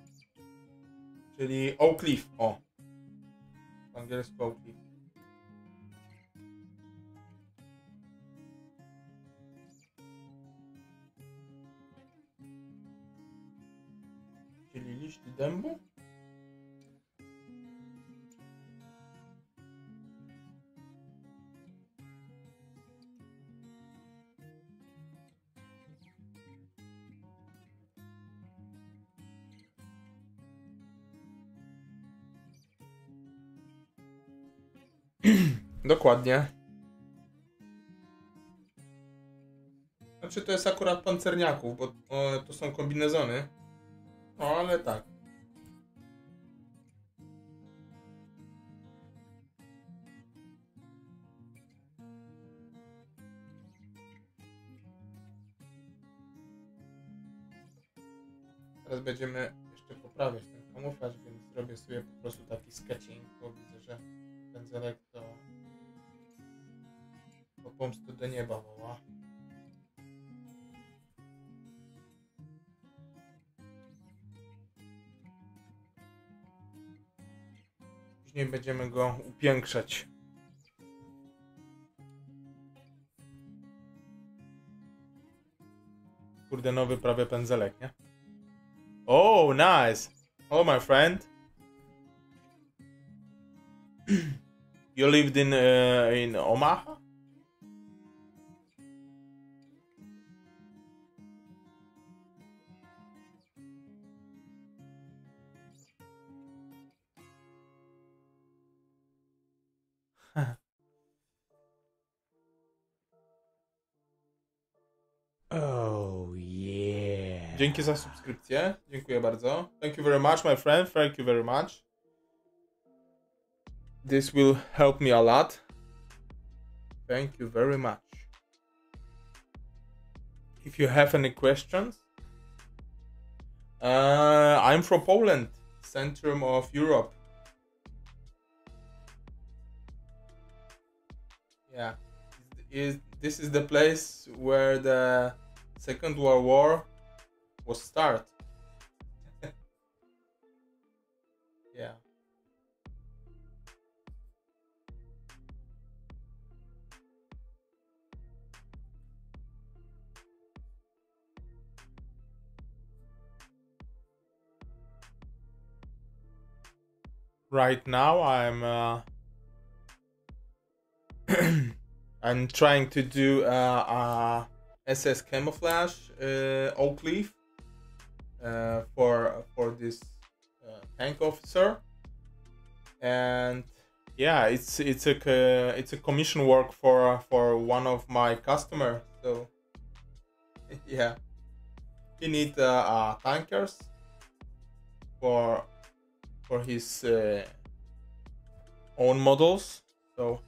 Czyli Oak Cliff. O. Po angielsku Oak Cliff. Czyli liść dębu? Dokładnie. Znaczy to jest akurat pancerniaków, bo o, to są kombinezony. No ale tak. Teraz będziemy jeszcze poprawiać ten kamuflaż, więc zrobię sobie po prostu taki sketching, bo widzę, że pędzelek to po pomstu do nieba woła. Później będziemy go upiększać. Kurde, nowy prawie pędzelek, nie? Oh, nice! Hello, my friend. You lived in uh, in Omaha? Oh yeah. Dzięki za subskrypcję. Dziękuję bardzo. Thank you very much, my friend. Thank you very much. This will help me a lot. Thank you very much. If you have any questions, uh, I'm from Poland, centrum of Europe. Yeah, is this is the place where the Second World War was started. Yeah. Right now I'm uh, I'm trying to do uh, uh, S S camouflage uh, oak leaf uh, for for this uh, tank officer, and yeah, it's it's a it's a commission work for for one of my customer. So yeah, he need uh, uh, tankers for for his uh, own models. So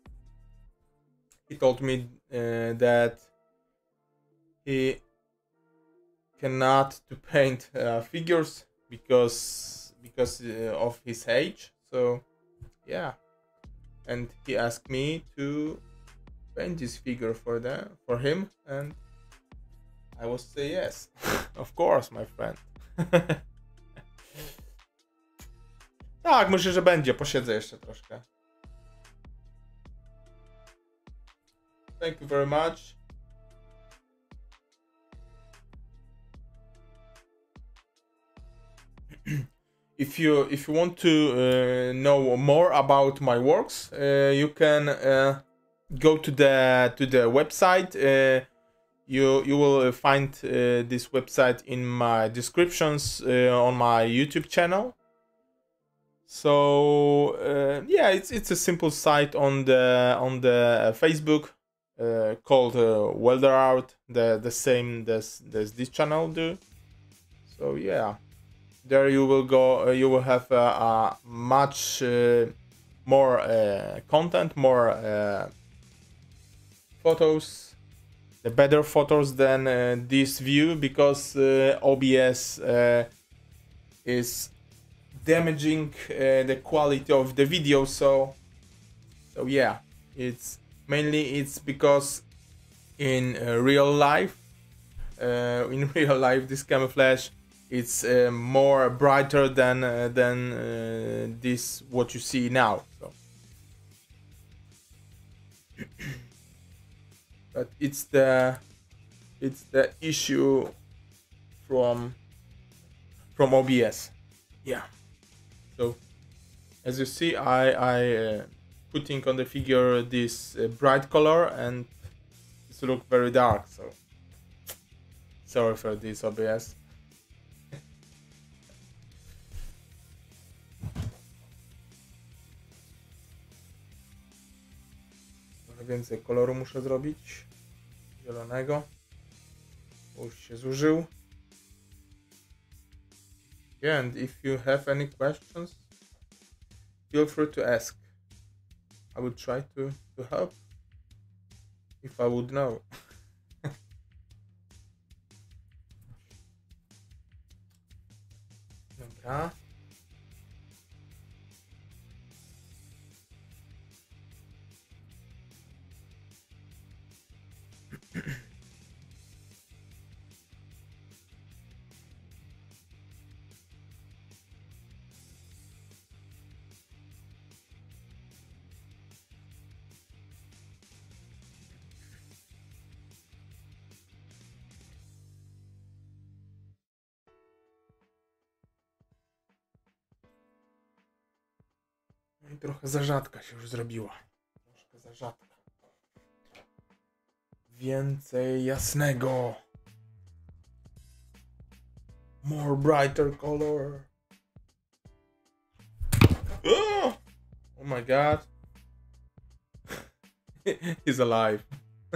he told me uh, that he cannot to paint uh, figures because because uh, of his age. So yeah, and he asked me to paint this figure for them for him, and I will say yes. Of course, my friend. Tak, myślę, że będzie. Posiedzę jeszcze troszkę. Thank you very much. If you if you want to uh, know more about my works, uh, you can uh, go to the to the website. Uh, you you will find uh, this website in my descriptions uh, on my YouTube channel. So uh, yeah, it's it's a simple site on the on the Facebook uh, called uh, Welder Art, the the same as as this channel do. So yeah, there you will go. Uh, you will have uh, uh, much uh, more uh, content, more uh, photos, the better photos than uh, this view, because uh, O B S uh, is damaging uh, the quality of the video. So so yeah, it's mainly it's because in uh, real life uh, in real life this camouflage it's uh, more brighter than uh, than uh, this what you see now. So but it's the it's the issue from from O B S. Yeah. So as you see, I I uh, putting on the figure this uh, bright color, and it's look very dark. So sorry for this O B S. Trochę więcej koloru muszę zrobić, zielonego, bo już się zużył. Yeah, and if you have any questions, feel free to ask. I would try to, to help if I would know. Dobra. No i trochę za rzadka się już zrobiła. Troszkę za rzadka. Więcej jasnego. More brighter color. Oh, oh my god. He's alive.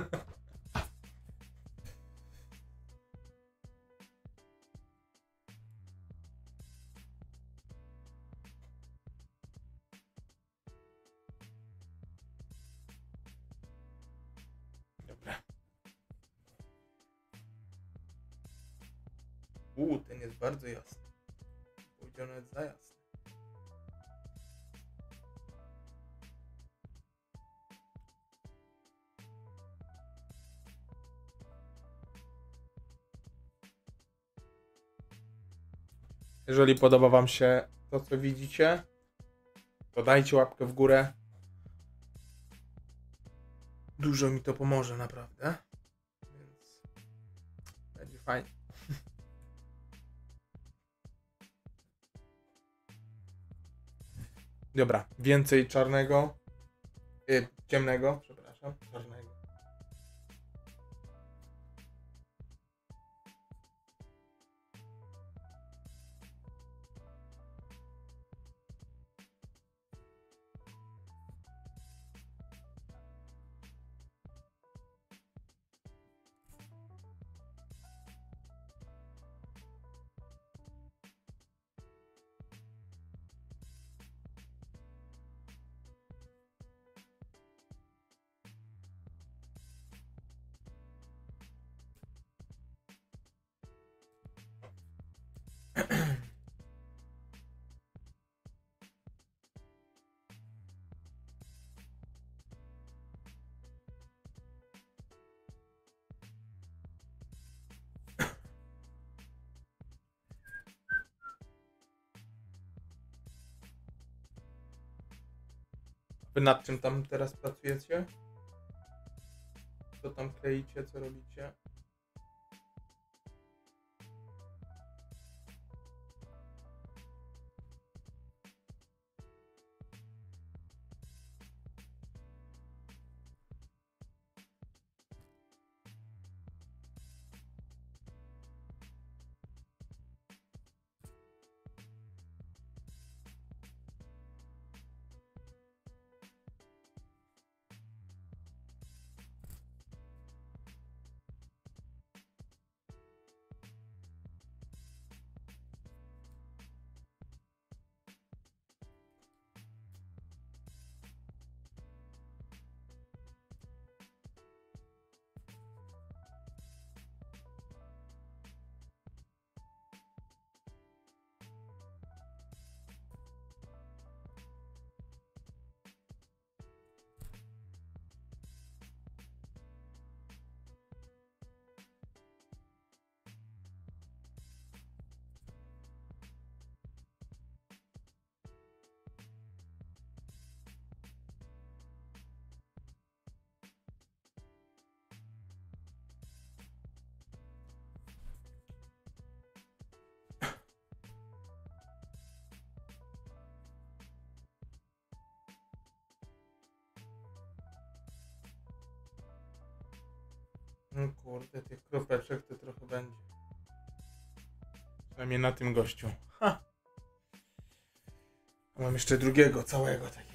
Dobra. Uuu, ten jest bardzo jasny. Powiedział nawet za jasny. Jeżeli podoba wam się to, co widzicie, to dajcie łapkę w górę. Dużo mi to pomoże, naprawdę. Więc będzie fajnie. Dobra, więcej czarnego. Yy, ciemnego, przepraszam. Czarnego. Wy nad czym tam teraz pracujecie? Co tam kleicie, co robicie? No kurde, tych kropeczek to trochę będzie. Przynajmniej na tym gościu. Ha! A mam jeszcze drugiego, całego takiego.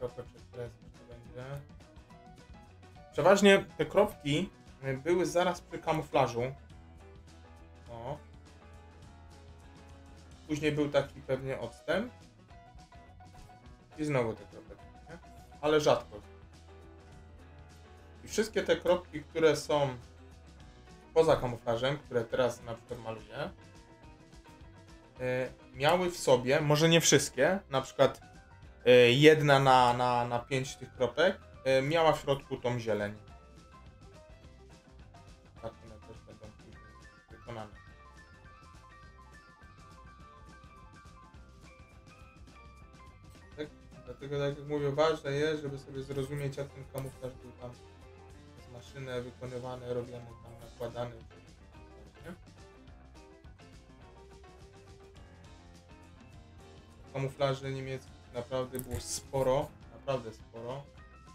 kropeczek teraz jeszcze będzie. Przeważnie te kropki były zaraz przy kamuflażu. O. Później był taki pewnie odstęp. I znowu te kropeczki, nie? Ale rzadko. I wszystkie te kropki, które są poza kamuflażem, które teraz na przykład maluję, miały w sobie, może nie wszystkie, na przykład jedna na, na, na pięć tych kropek miała w środku tą zieleń. Tak one też będą później wykonane. Tak, dlatego tak jak mówię, ważne jest, żeby sobie zrozumieć, jak ten kamuflaż był tam z maszyny wykonywany, robiony, tam nakładany. Nie? Kamuflaży niemieckich naprawdę było sporo, naprawdę sporo.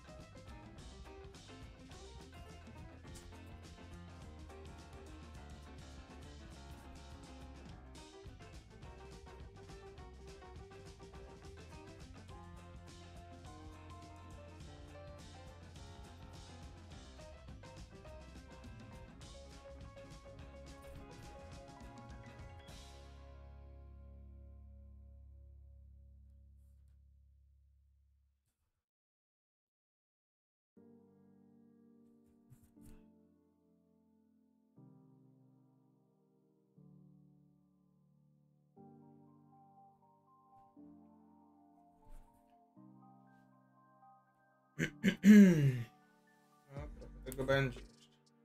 No, trochę tego będzie jeszcze.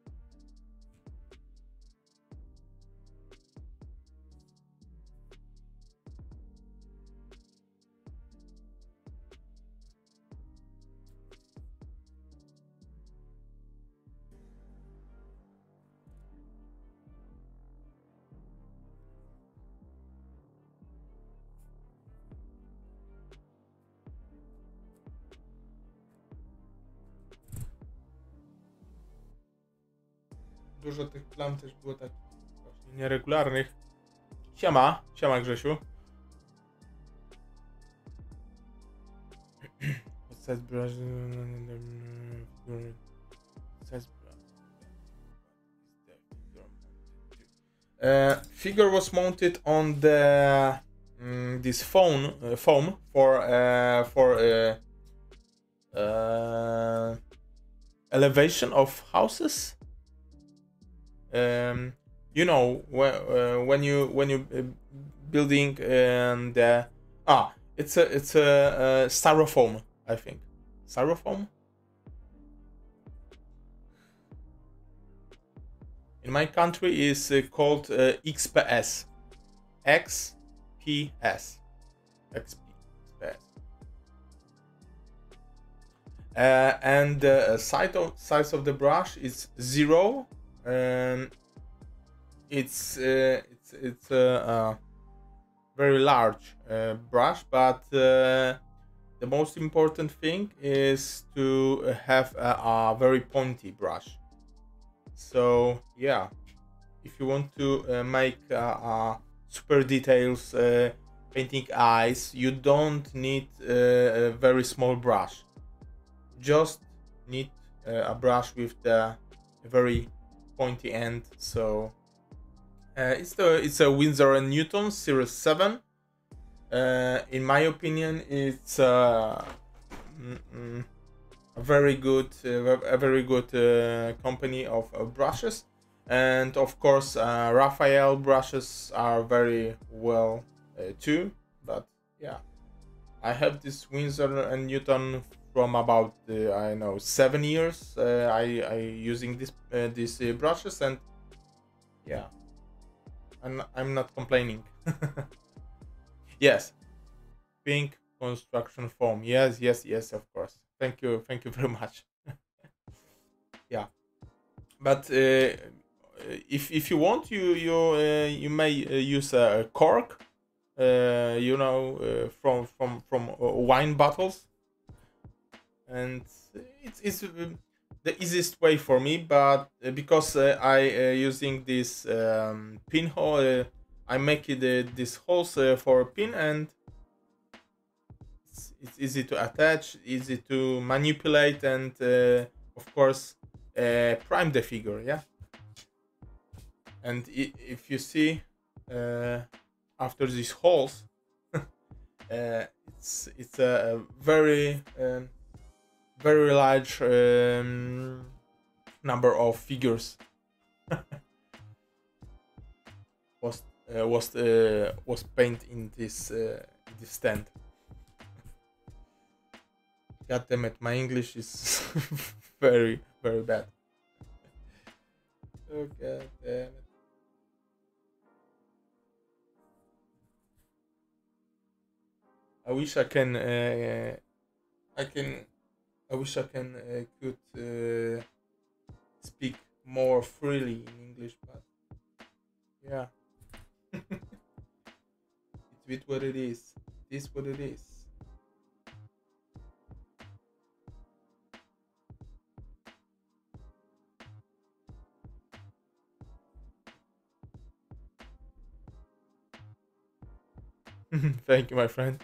Dużo tych plam też było takich właśnie nieregularnych. Siema, siema Grzesiu. Uh, figure was mounted on the um, this phone uh, foam for uh, for uh, uh, elevation of houses. Um, you know when uh, when you when you uh, building and uh, ah it's a it's a, a styrofoam, I think. Styrofoam. In my country is uh, called uh, X P S. X P S. X P S. Uh, and the size of size of the brush is zero. Um, it's uh, it's it's a, a very large uh, brush, but uh, the most important thing is to have a, a very pointy brush. So yeah, if you want to uh, make uh, uh, super details, uh, painting eyes, you don't need uh, a very small brush. Just need uh, a brush with the very pointy end. So uh, it's the it's a Winsor and Newton Series seven. Uh, in my opinion, it's uh, mm, mm, a very good uh, a very good uh, company of uh, brushes, and of course uh, Raphael brushes are very well uh, too. But yeah, I have this Winsor and Newton from about uh, I know seven years. Uh, I I using this uh, these uh, brushes, and yeah, I'm I'm not complaining. Yes, pink construction foam. Yes, yes, yes. Of course. Thank you, thank you very much. Yeah, but uh, if if you want, you you uh, you may uh, use a cork. Uh, you know, uh, from from from uh, wine bottles. And it's, it's uh, the easiest way for me, but uh, because uh, I uh, using this um, pinhole, uh, I make it uh, this holes uh, for a pin, and it's it's easy to attach, easy to manipulate, and uh, of course uh, prime the figure. Yeah. And I if you see uh, after these holes, uh, it's it's a, a very um, very large um, number of figures was uh, was uh, was painted in this uh, this stand. God damn it, my English is very very bad. Oh god damn it. I wish I can uh, I can I wish I can uh, could uh, speak more freely in English, but yeah. It's with what it is. It is what it is. Thank you, my friend.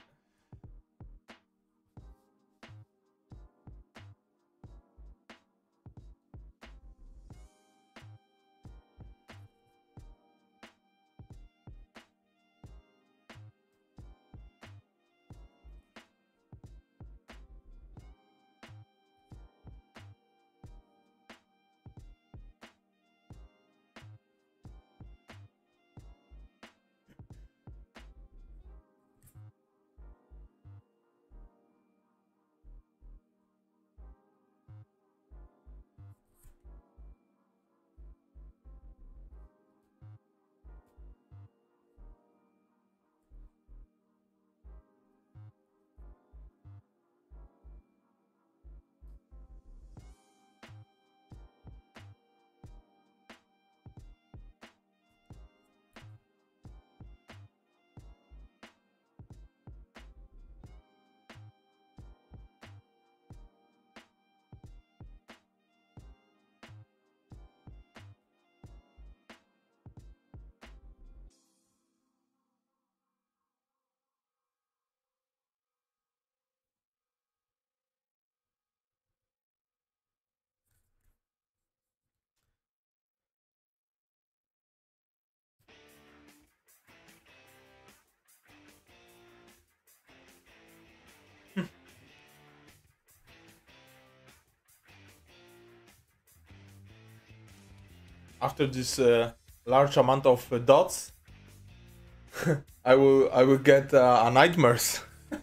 After this uh, large amount of uh, dots, I will I will get uh, a nightmares.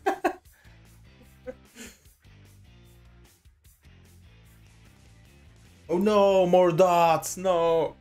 Oh no, more dots! No.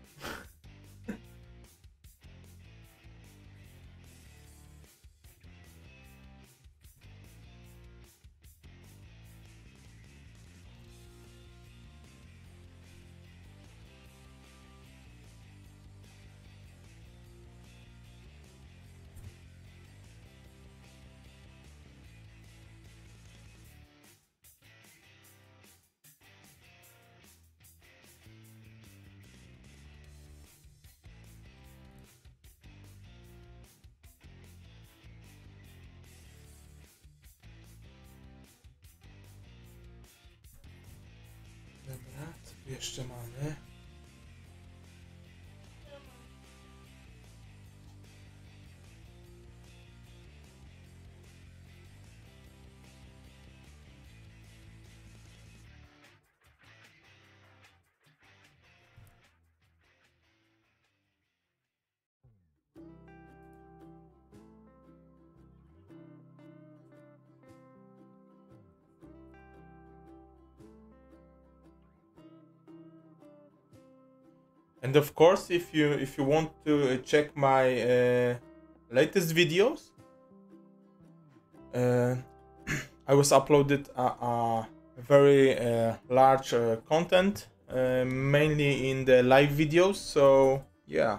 Dobra, co tu jeszcze mamy? And of course, if you if you want to check my uh, latest videos, uh, I was uploaded a, a very uh, large uh, content, uh, mainly in the live videos. So yeah.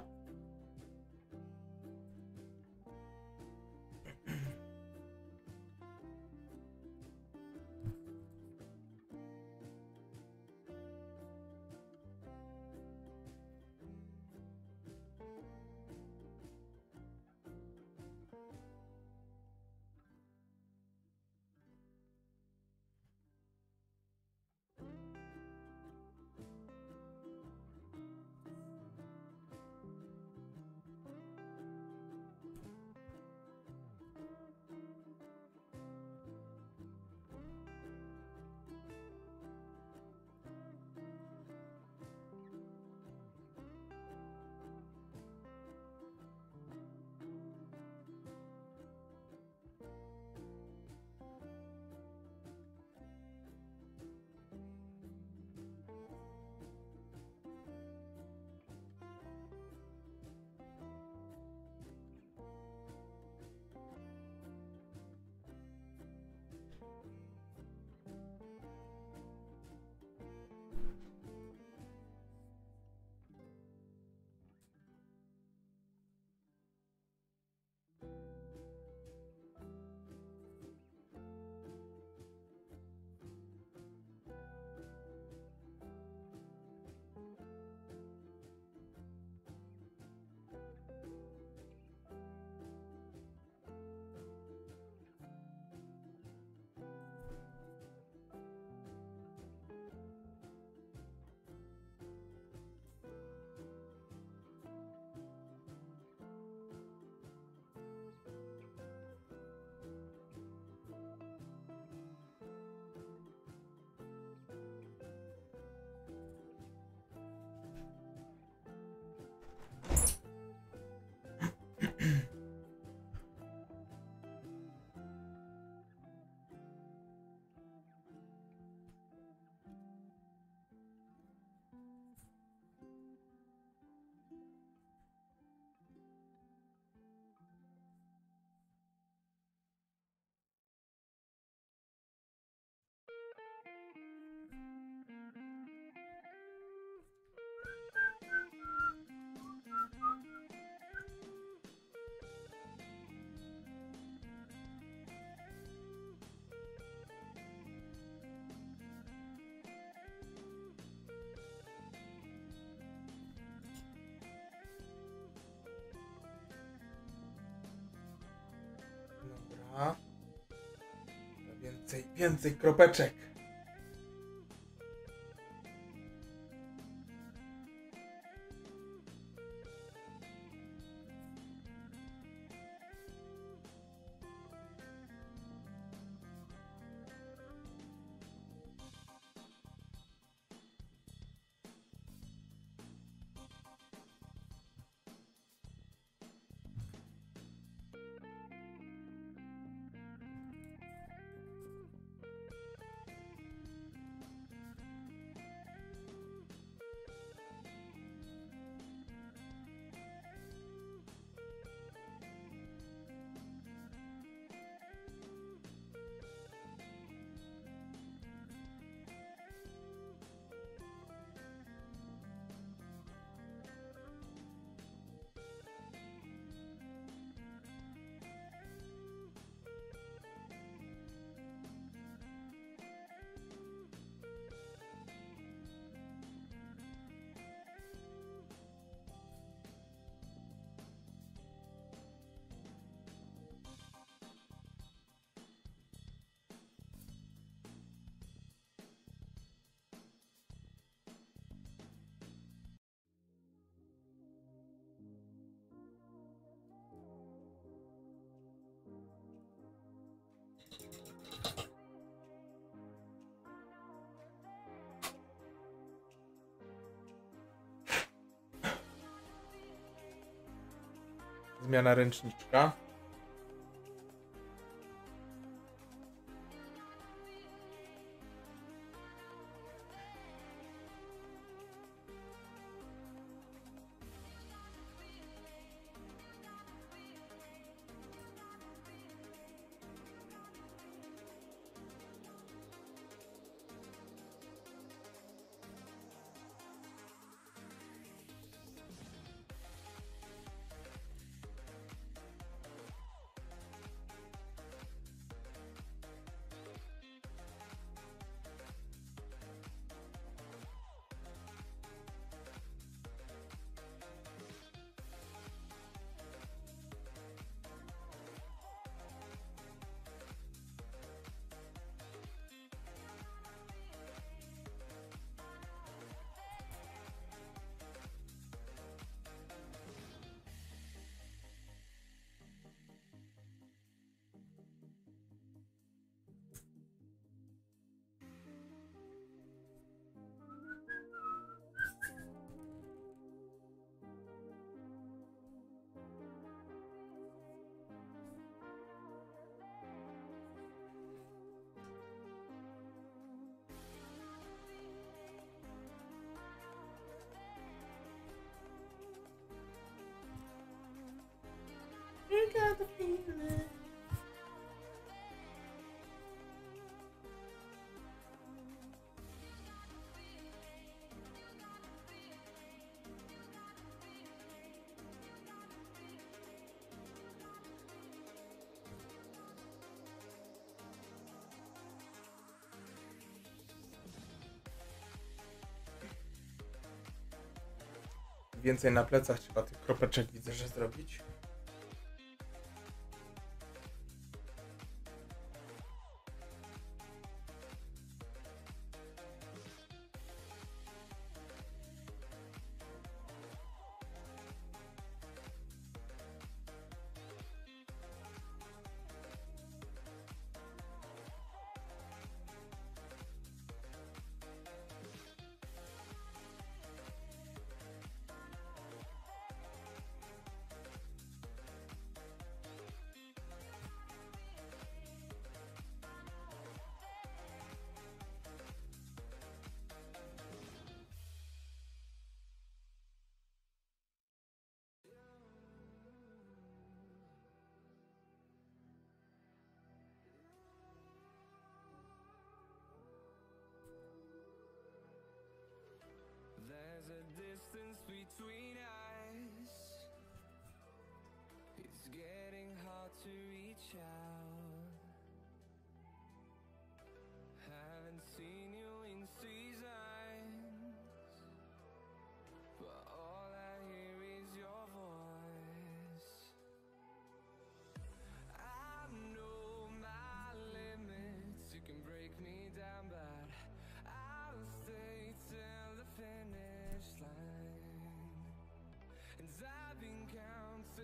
Aha. Więcej, więcej kropeczek. Zmiana ręczniczka. You got the feeling. Więcej na plecach trzeba tych kropeczek, widzę, że zrobić. There's a distance between us. It's getting hard to reach out. Haven't seen you in seasons, but all I hear is your voice. I know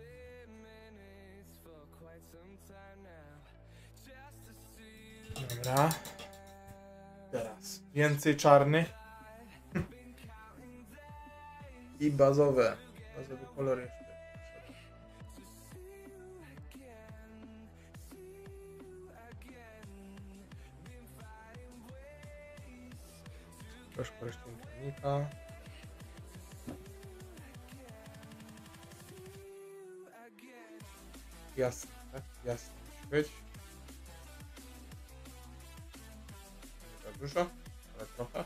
Dobra. Teraz więcej czarnych. I bazowe. Bazowy kolor jeszcze. Troszkę roślinnika. Jasne, tak? Jasne musi być. Nie za dużo, ale trochę.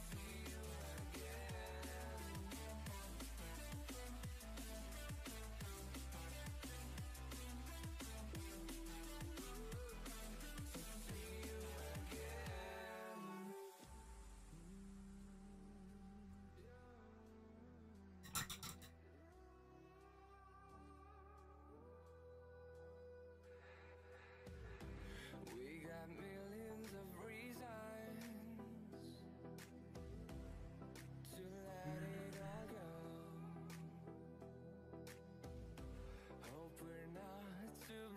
We got millions of reasons to let it all go. Hope we're not too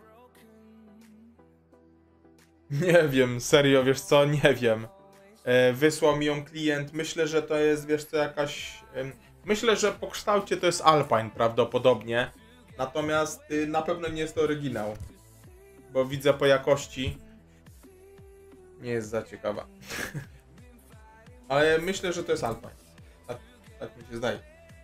broken. Nie wiem, serio, wiesz co, nie wiem. E, wysłał mi ją klient, myślę, że to jest, wiesz co, jakaś... em, myślę, że po kształcie to jest Alpine prawdopodobnie. Natomiast y, na pewno nie jest to oryginał. Bo widzę po jakości. Nie jest za ciekawa. Ale myślę, że to jest Alpine. Tak, tak mi się zdaje.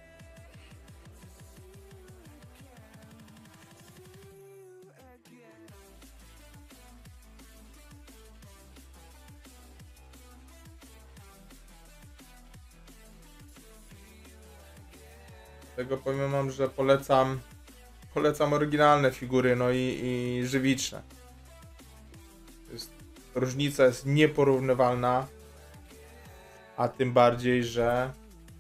Tego powiem wam, że polecam polecam oryginalne figury, no i, i żywiczne. To jest, różnica jest nieporównywalna, a tym bardziej, że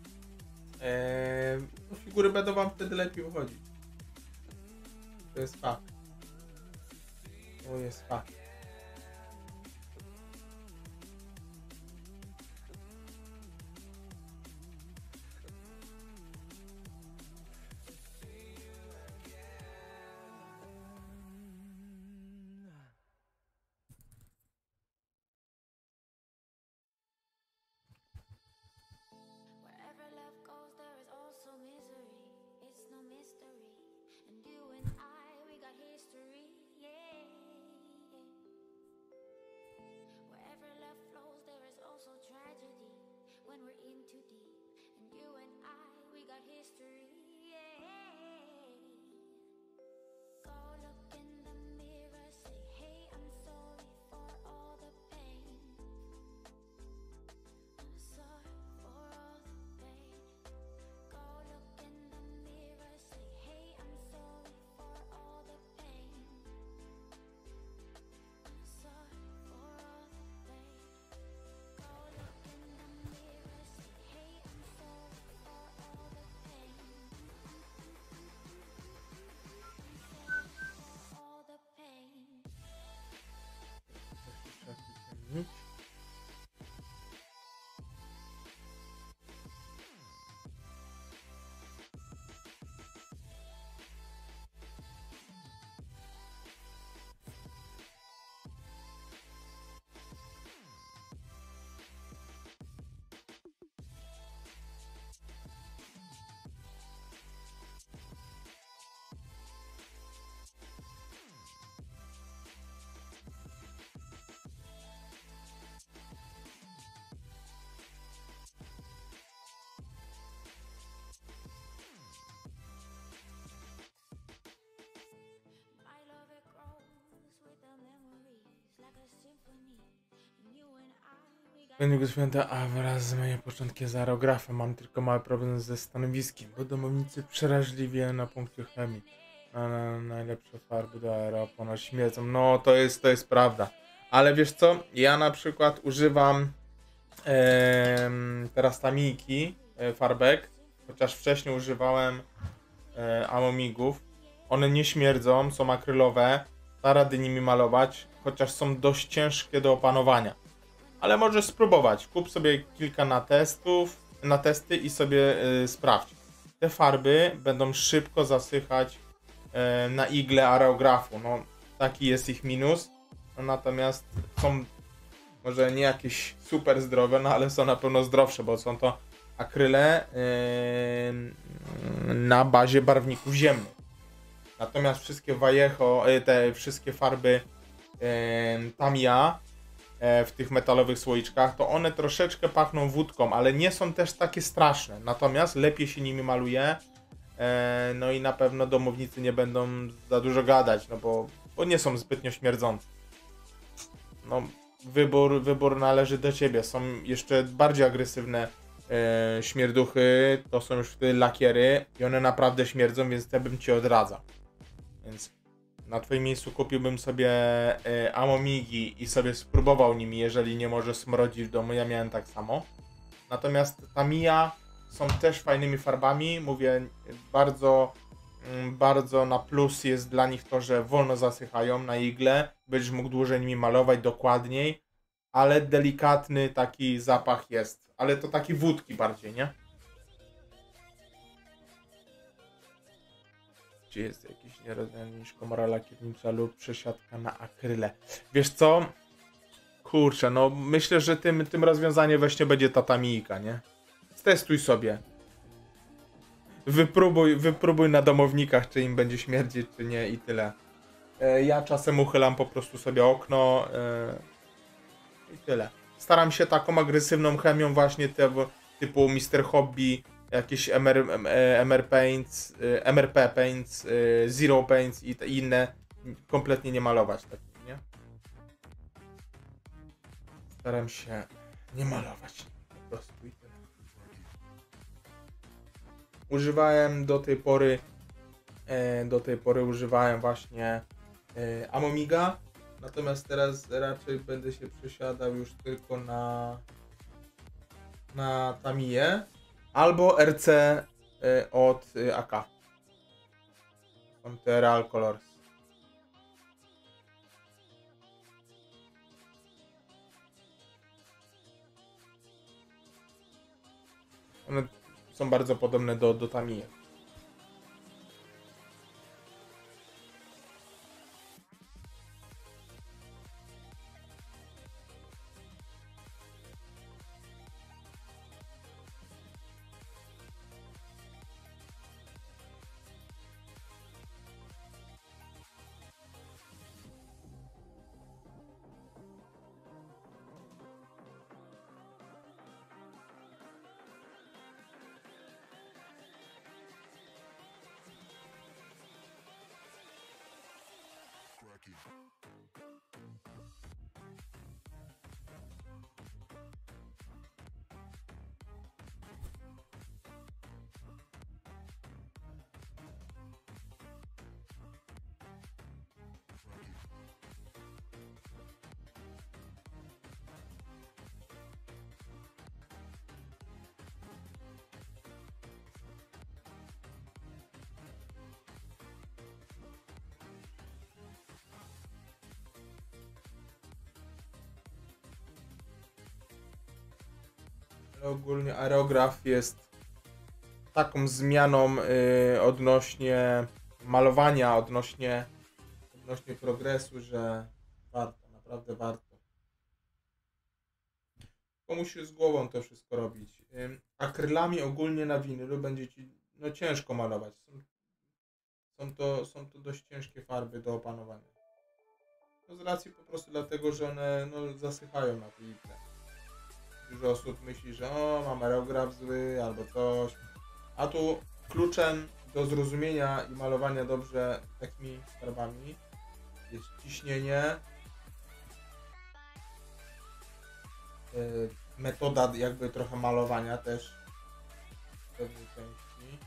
e, no, figury będą wam wtedy lepiej wychodzić. To jest fakt. To jest fakt. Wherever love goes, there is also misery. It's no mystery. And you and I, we got history. Yeah. Wherever love flows, there is also tragedy. When we're in too deep. And you and I, we got history. Yeah. Go look in the mirror, say, hey, I'm sorry for all the pain. I'm sorry for all the pain. Go look in the mirror, say, hey, I'm sorry for all the pain. I'm sorry for all the pain. Go look in the mirror, say, hey, I'm sorry for all the pain. All the pain. My love, it grows with the memories like a symphony. And you and I, we got Będę święta, a wraz z moim początkiem z aerografem mam tylko mały problem ze stanowiskiem, bo domownicy przeraźliwie na punkcie chemii. A na najlepsze farby do aero ponoć śmiecą. No to jest, to jest prawda. Ale wiesz co, ja na przykład używam em, teraz Tamiki e, farbek, chociaż wcześniej używałem e, Amomigów. One nie śmierdzą, są akrylowe, da rady nimi malować, chociaż są dość ciężkie do opanowania. Ale możesz spróbować. Kup sobie kilka na testów, na testy i sobie y, sprawdź. Te farby będą szybko zasychać e, na igle aerografu. No, taki jest ich minus. No, natomiast są może nie jakieś super zdrowe, no ale są na pewno zdrowsze, bo są to akryle yy, na bazie barwników ziemnych. Natomiast wszystkie Vallejo, te wszystkie farby yy, Tamiya yy, w tych metalowych słoiczkach, to one troszeczkę pachną wódką, ale nie są też takie straszne. Natomiast lepiej się nimi maluje. Yy, no i na pewno domownicy nie będą za dużo gadać, no bo, bo nie są zbytnio śmierdzące. No, wybór, wybór należy do ciebie. Są jeszcze bardziej agresywne e, śmierduchy, to są już wtedy lakiery i one naprawdę śmierdzą, więc ja bym ci odradzał. Więc na twoim miejscu kupiłbym sobie e, Amomigi i sobie spróbował nimi, jeżeli nie może smrodzić w domu. Ja miałem tak samo. Natomiast Tamiya są też fajnymi farbami. Mówię, bardzo bardzo na plus jest dla nich to, że wolno zasychają na igle, będziesz mógł dłużej nimi malować, dokładniej, ale delikatny taki zapach jest, ale to taki wódki bardziej, nie? Gdzie jest jakiś nierozwiązany niż komora lakiernicza lub przesiadka na akryle? Wiesz co? Kurczę, no myślę, że tym, tym rozwiązaniem właśnie będzie ta Tamijka, nie? Stestuj sobie. Wypróbuj, wypróbuj na domownikach, czy im będzie śmierdzić, czy nie i tyle. E, ja czasem uchylam po prostu sobie okno e, i tyle. Staram się taką agresywną chemią właśnie te, typu mister Hobby, jakieś M R, M R Paints, M R P Paints, Zero Paints i te inne kompletnie nie malować takich, nie? Staram się nie malować po prostu i tyle. Używałem do tej pory e, do tej pory używałem właśnie e, Amomiga, natomiast teraz raczej będę się przesiadał już tylko na na Tamiję albo R C e, od e, A K. Są te Real Colors. One są bardzo podobne do, do Tamiya. Ale ogólnie aerograf jest taką zmianą yy, odnośnie malowania, odnośnie, odnośnie progresu, że warto, naprawdę warto. Tylko musisz z głową to wszystko robić. Yy, akrylami ogólnie na winylu będzie ci no, ciężko malować. Są, są, to, są to dość ciężkie farby do opanowania. No, z racji po prostu dlatego, że one no, zasychają na tej igle. Dużo osób myśli, że o, mam aerograf zły albo coś. A tu kluczem do zrozumienia i malowania dobrze takimi farbami jest ciśnienie, yy, metoda jakby trochę malowania też w pewnej części.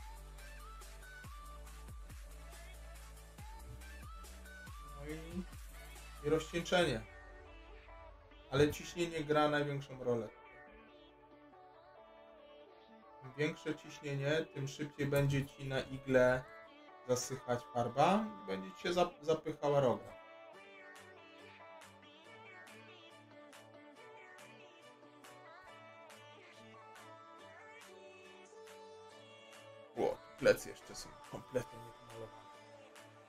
No i, i rozcieńczenie. Ale ciśnienie gra największą rolę. Im większe ciśnienie, tym szybciej będzie ci na igle zasychać farba i będzie ci się zapychała roga. Ło, plecy jeszcze są kompletnie niepomalowane.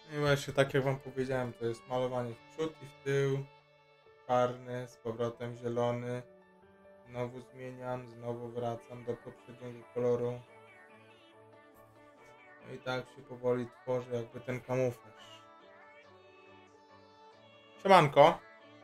I właśnie tak jak wam powiedziałem, to jest malowanie w przód i w tył. Czarny, z powrotem zielony. Znowu zmieniam, znowu wracam do poprzedniego koloru. No i tak się powoli tworzy jakby ten kamuflaż. Siemanko.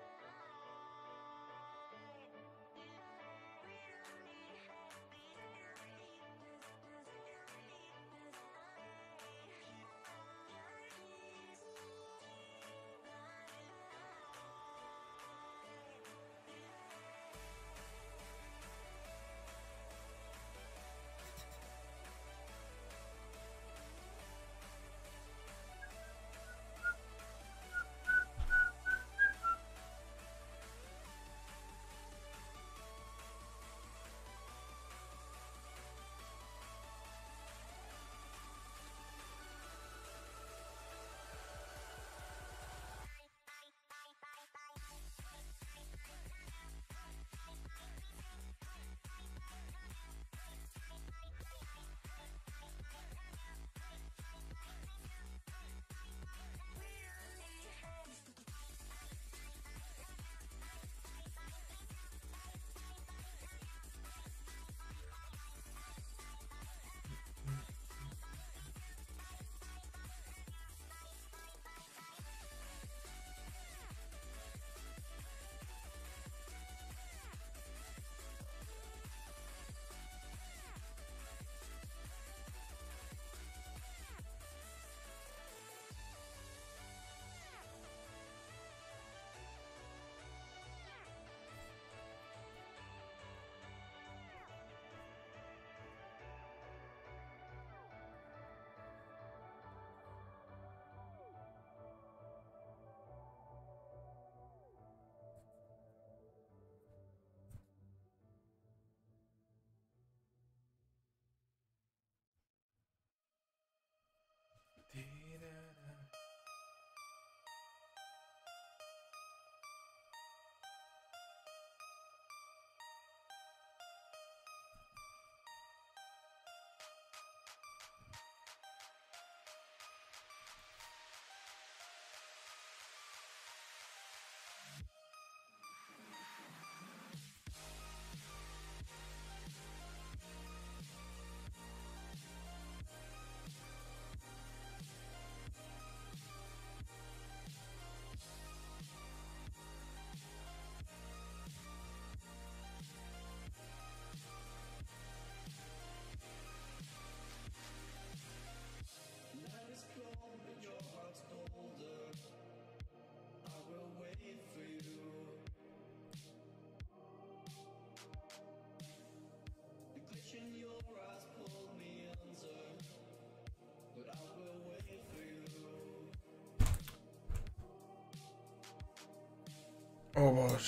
O Boże.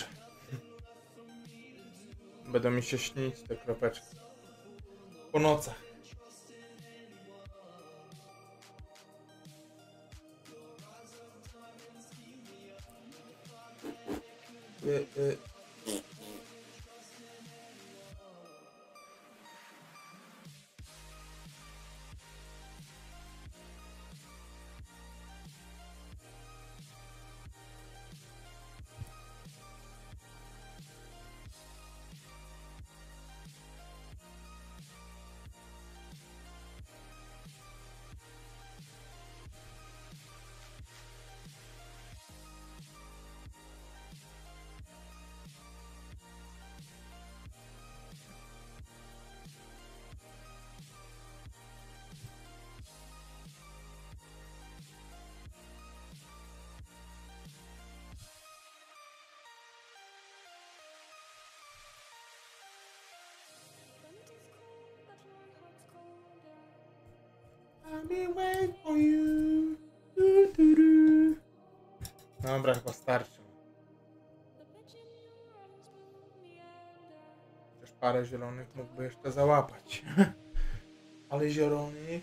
Będą mi się śnić te kropeczki. Po nocach. Y, y. I'll be waiting for you. Du, du, du. Dobra, chyba starczy. Chociaż parę zielonych mógłby jeszcze załapać. Ale zielonych...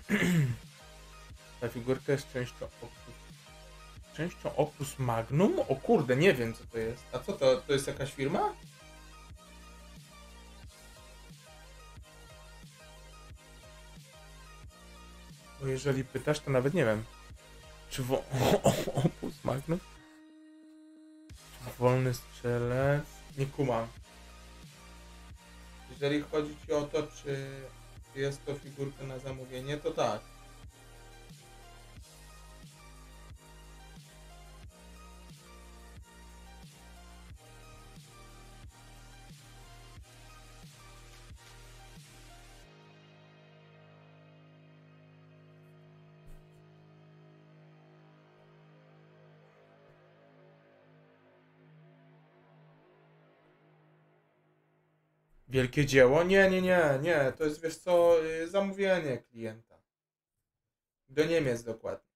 Ta figurka jest częścią Opus. Częścią Opus Magnum? O kurde, nie wiem co to jest. A co to? To jest jakaś firma? Bo jeżeli pytasz, to nawet nie wiem. Czy wo... Opus Magnum? Wolny strzelec? Nie kumam. Jeżeli chodzi ci o to, czy jest to figurka na zamówienie, to tak. Wielkie dzieło? Nie, nie, nie, nie. To jest, wiesz co, yy, zamówienie klienta. Do Niemiec dokładnie.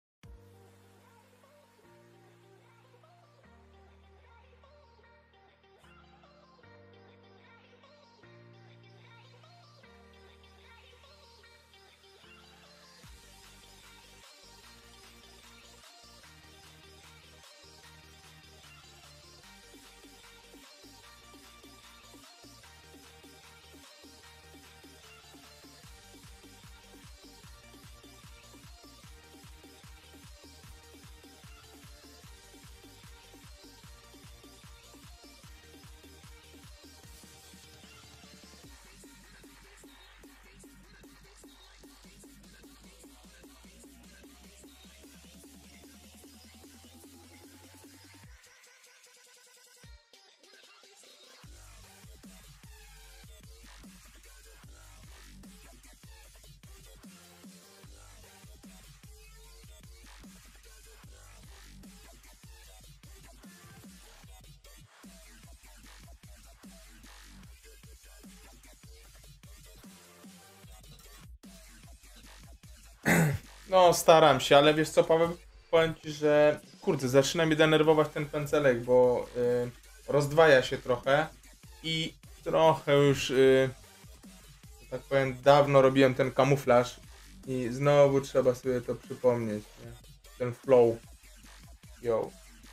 No, staram się, ale wiesz co, Paweł, powiem ci, że kurde, zaczyna mnie denerwować ten pędzelek, bo y, rozdwaja się trochę i trochę już, y, że tak powiem, dawno robiłem ten kamuflaż i znowu trzeba sobie to przypomnieć, nie? Ten flow. Yo.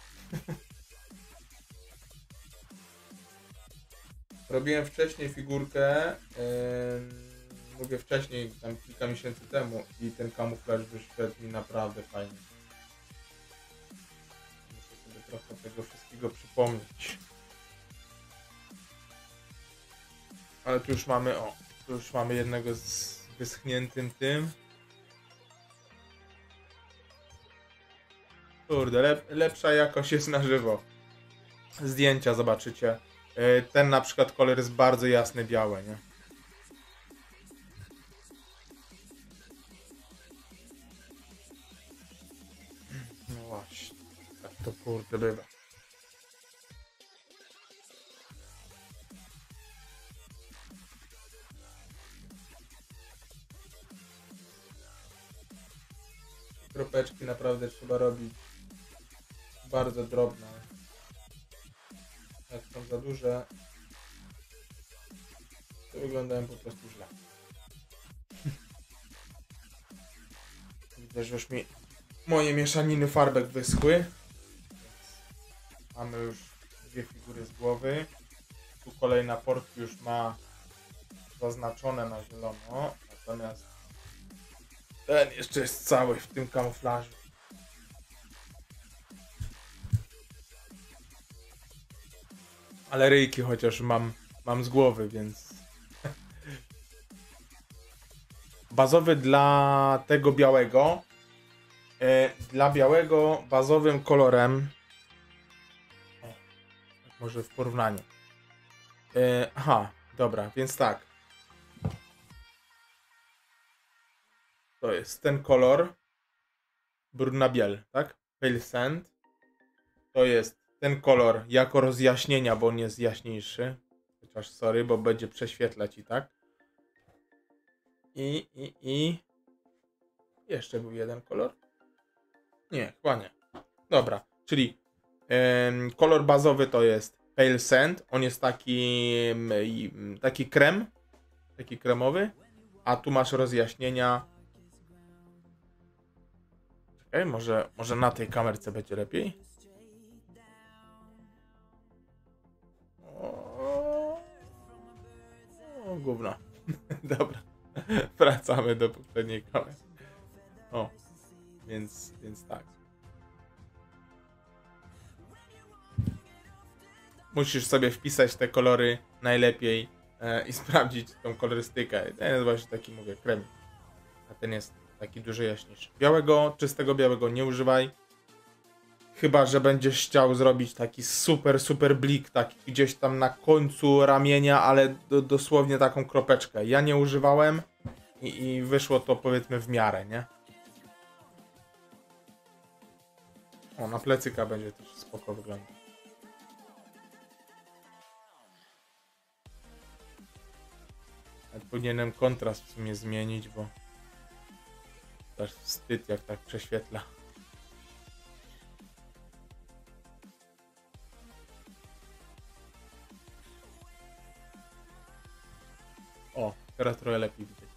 Robiłem wcześniej figurkę, yy, mówię wcześniej, tam kilka miesięcy temu i ten kamuflaż wyszedł mi naprawdę fajnie. Muszę sobie trochę tego wszystkiego przypomnieć. Ale tu już mamy, o, tu już mamy jednego z wyschniętym tym. Kurde, lep, lepsza jakość jest na żywo. Zdjęcia zobaczycie. Yy, ten na przykład kolor jest bardzo jasny, białe, nie? No właśnie, tak to kurde bywa. Kropeczki naprawdę trzeba robić bardzo drobne. Jak są za duże, to wyglądają po prostu źle. Widzę, że już mi moje mieszaniny farbek wyschły. Więc mamy już dwie figury z głowy. Tu kolejna portka już ma zaznaczone na zielono. Natomiast ten jeszcze jest cały w tym kamuflażu. Ale ryjki chociaż mam, mam z głowy, więc... Bazowy dla tego białego. Yy, dla białego bazowym kolorem... O, może w porównaniu. Yy, aha, dobra, więc tak. To jest ten kolor. Brudna biel, tak? Pale Sand. To jest ten kolor jako rozjaśnienia, bo on jest jaśniejszy. Chociaż sorry, bo będzie prześwietlać i tak. I, i, i... Jeszcze był jeden kolor? Nie, chyba nie. Dobra, czyli ym, kolor bazowy to jest Pale Sand. On jest taki, ym, taki krem. Taki kremowy. A tu masz rozjaśnienia Czekaj, może, może na tej kamerce będzie lepiej? O, o gówno. Dobra. Wracamy do poprzedniej kamery. O, więc, więc tak. Musisz sobie wpisać te kolory najlepiej e, i sprawdzić tą kolorystykę. Ten jest właśnie taki, mówię, krem. A ten jest taki dużo jaśniejszy. Białego, czystego białego nie używaj. Chyba że będziesz chciał zrobić taki super, super blik, taki gdzieś tam na końcu ramienia, ale do, dosłownie taką kropeczkę. Ja nie używałem i, i wyszło to, powiedzmy, w miarę, nie? O, na plecyka będzie też spoko wyglądać. Powinienem kontrast w sumie zmienić, bo też wstyd, jak tak prześwietla. O, teraz trochę lepiej widać.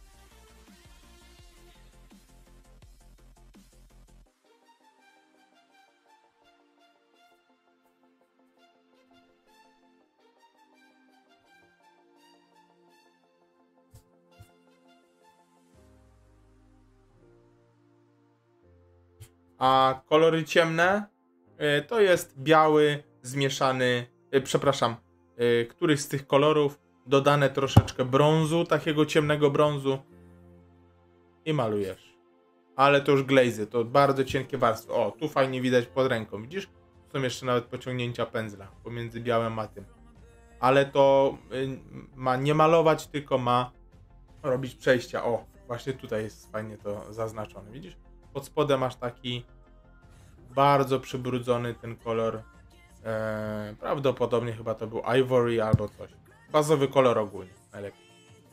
A kolory ciemne y, to jest biały zmieszany, y, przepraszam, y, któryś z tych kolorów, dodane troszeczkę brązu, takiego ciemnego brązu i malujesz. Ale to już glazy, to bardzo cienkie warstwy. O, tu fajnie widać pod ręką, widzisz? Są jeszcze nawet pociągnięcia pędzla pomiędzy białym a tym. Ale to y, ma nie malować, tylko ma robić przejścia. O, właśnie tutaj jest fajnie to zaznaczone, widzisz? Pod spodem masz taki bardzo przybrudzony ten kolor. Eee, prawdopodobnie chyba to był Ivory albo coś. Bazowy kolor ogólnie, najlepiej.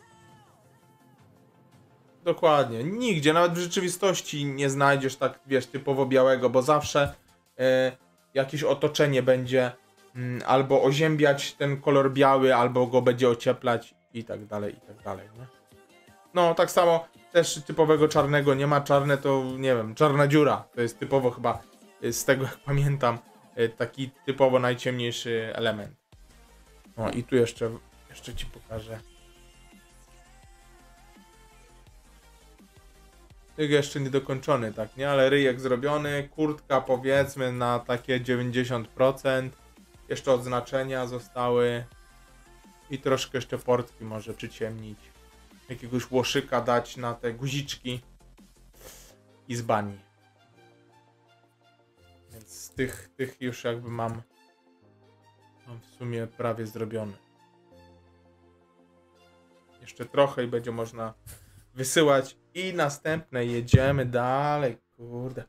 Dokładnie. Nigdzie, nawet w rzeczywistości nie znajdziesz tak, wiesz, typowo białego, bo zawsze e, jakieś otoczenie będzie m, albo oziębiać ten kolor biały, albo go będzie ocieplać i tak dalej, i tak dalej, nie? No, tak samo też typowego czarnego nie ma. Czarne to, nie wiem, czarna dziura. To jest typowo chyba, z tego jak pamiętam, taki typowo najciemniejszy element. No i tu jeszcze, jeszcze ci pokażę. Tyg jeszcze niedokończony, tak, nie? Ale ryjek zrobiony, kurtka powiedzmy na takie dziewięćdziesiąt procent. Jeszcze odznaczenia zostały. I troszkę jeszcze portki może przyciemnić. Jakiegoś łoszyka dać na te guziczki i z bani. Więc z tych, tych już jakby mam, mam w sumie prawie zrobiony. Jeszcze trochę i będzie można wysyłać. I następne jedziemy dalej. Kurde.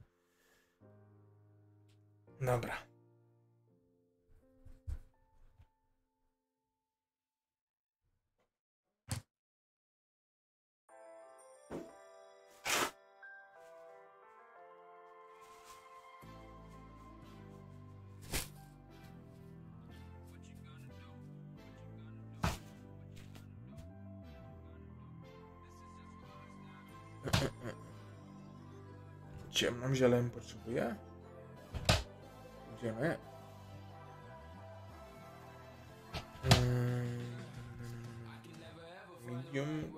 Dobra. Ciemną zieleń potrzebuję. Idziemy. Medium.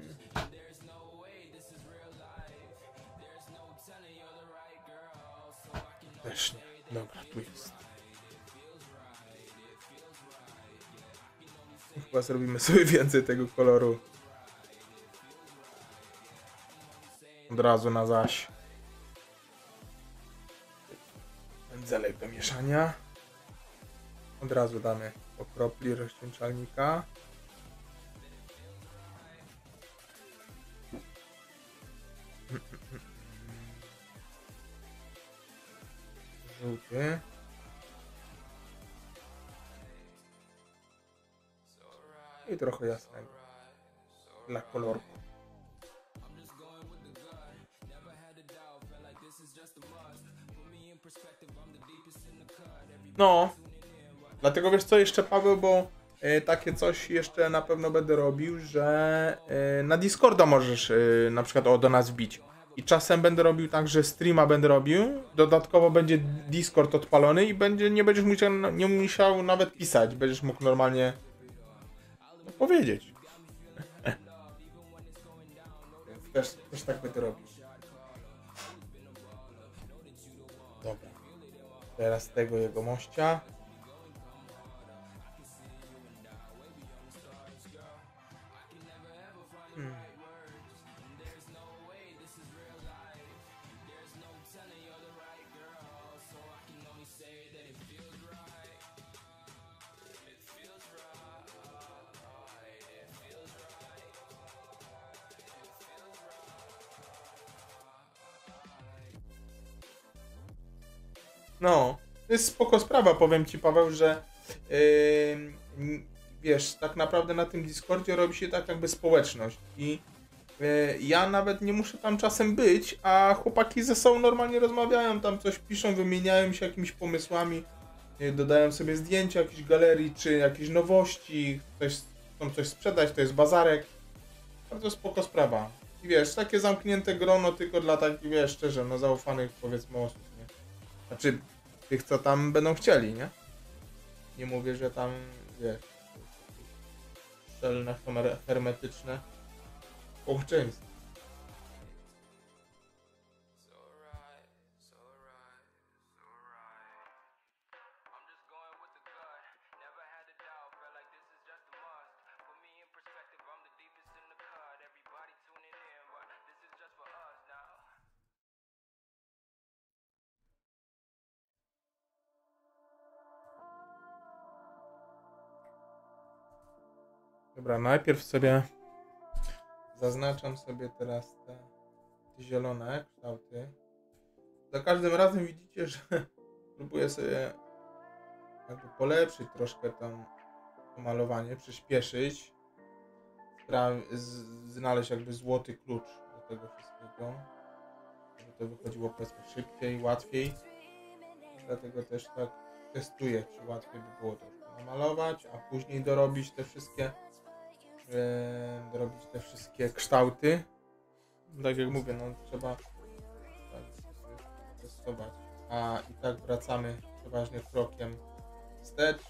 Też nie. Dobra, tu jest. Chyba zrobimy sobie więcej tego koloru. Od razu na zaś. Pędzelek do mieszania. Od razu damy po kropli rozcieńczalnika. Żółty. I trochę jasnego. Dla kolorku. No, dlatego wiesz co jeszcze, Paweł, bo y, takie coś jeszcze na pewno będę robił, że y, na Discorda możesz y, na przykład o, do nas wbić. I czasem będę robił tak, że streama będę robił, dodatkowo będzie Discord odpalony i będzie, nie będziesz musiał, nie musiał nawet pisać, będziesz mógł normalnie powiedzieć. Też, też tak będę robił. Dobra. Teraz tego jego mościa. Hmm. No, to jest spoko sprawa, powiem ci, Paweł, że yy, wiesz, tak naprawdę na tym Discordzie robi się tak jakby społeczność i yy, ja nawet nie muszę tam czasem być, a chłopaki ze sobą normalnie rozmawiają, tam coś piszą, wymieniają się jakimiś pomysłami, yy, dodają sobie zdjęcia jakiejś galerii, czy jakieś nowości, ktoś chcą coś sprzedać, to jest bazarek. Bardzo spoko sprawa. I wiesz, takie zamknięte grono tylko dla takich, wiesz, szczerze, no zaufanych powiedzmy osób, nie? Znaczy, tych, co tam będą chcieli, nie? Nie mówię, że tam, wiesz, szczelne, hemer- hermetyczne społeczeństwo. Dobra, najpierw sobie zaznaczam sobie teraz te, te zielone kształty. Za każdym razem widzicie, że próbuję sobie jakby polepszyć troszkę tam to malowanie, przyspieszyć, spra- z- znaleźć jakby złoty klucz do tego wszystkiego, żeby to wychodziło powiedzmy szybciej, łatwiej. Dlatego też tak testuję, czy łatwiej by było to namalować, a później dorobić te wszystkie Yy, robić te wszystkie kształty. Tak jak mówię, no trzeba tak, testować. A i tak wracamy przeważnie krokiem wstecz.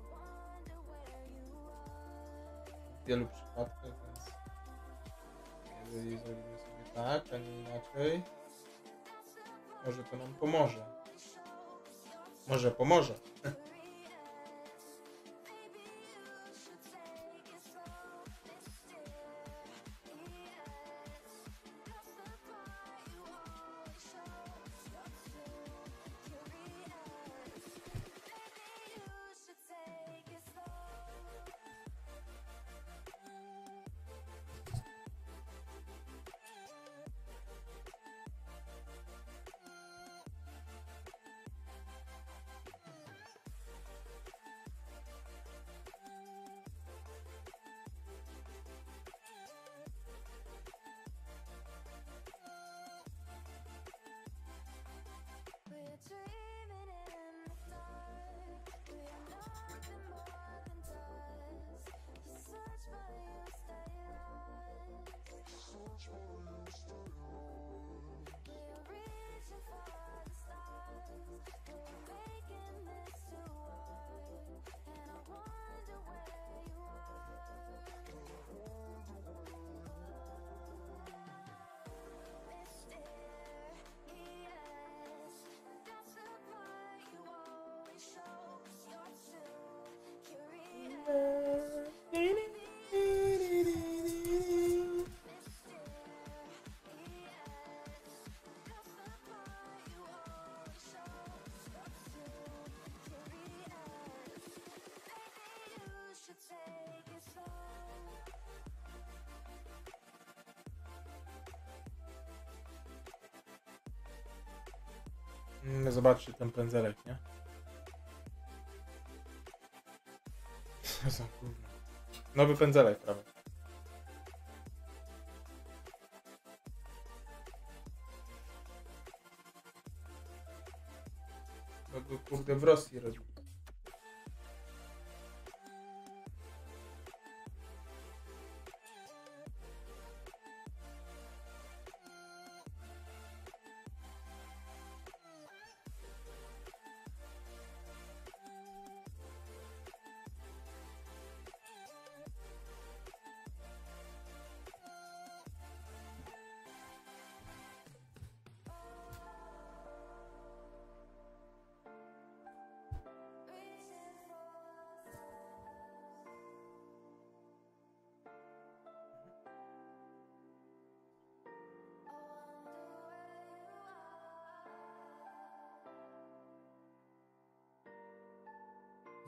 W wielu przypadkach, więc jeżeli zrobimy sobie tak, a nie inaczej, może to nam pomoże. Może pomoże. Mm, Zobaczcie ten pędzelek, nie? Co za gówno. Nowy pędzelek, prawie. No go kurde w Rosji robi.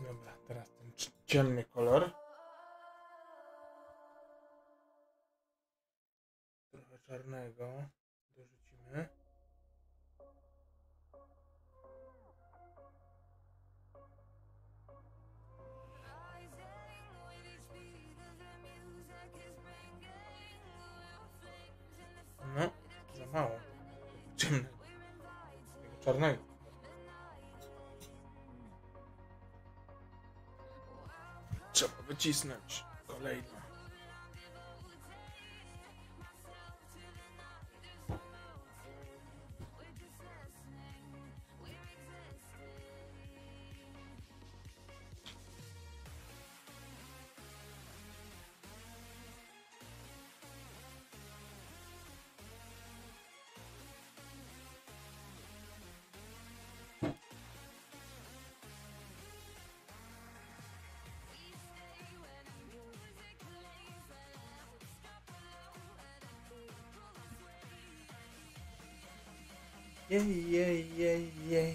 Dobra, teraz ten c- ciemny kolor. Trochę czarnego dorzucimy. No, za mało. Ciemnego. Tego czarnego. Trzeba wycisnąć kolejno. Jej, jej, jej, jej.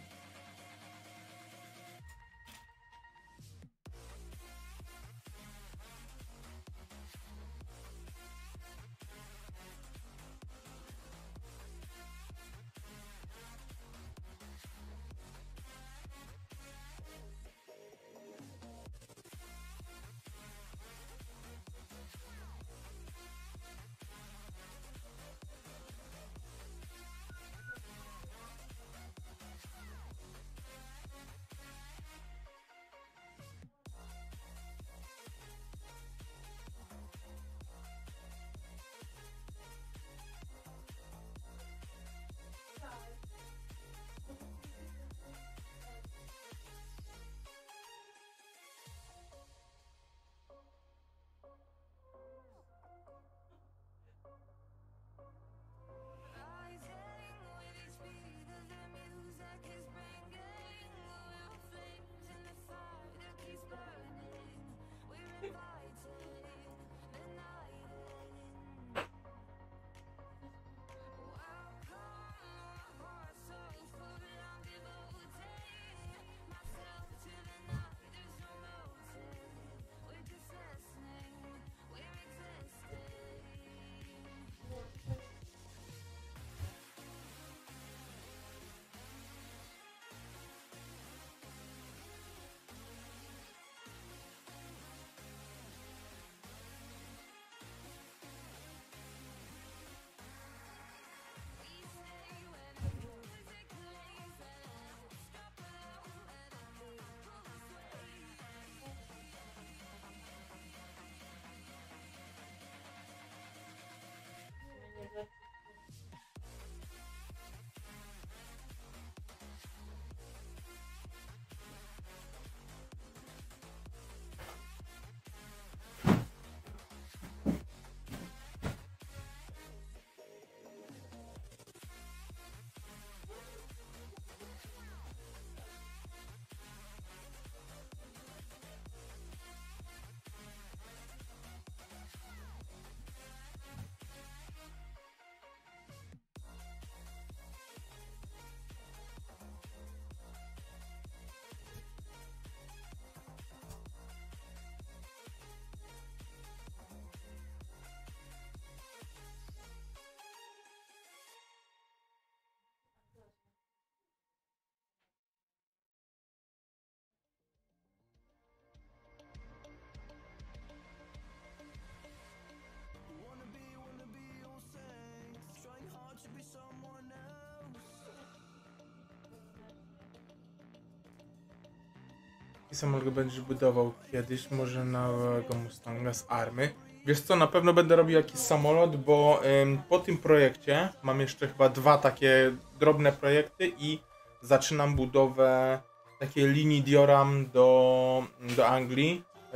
I samolot będziesz budował kiedyś, może nowego Mustanga z Army. Wiesz co, na pewno będę robił jakiś samolot, bo ym, po tym projekcie mam jeszcze chyba dwa takie drobne projekty i zaczynam budowę takiej linii dioram do, do Anglii yy,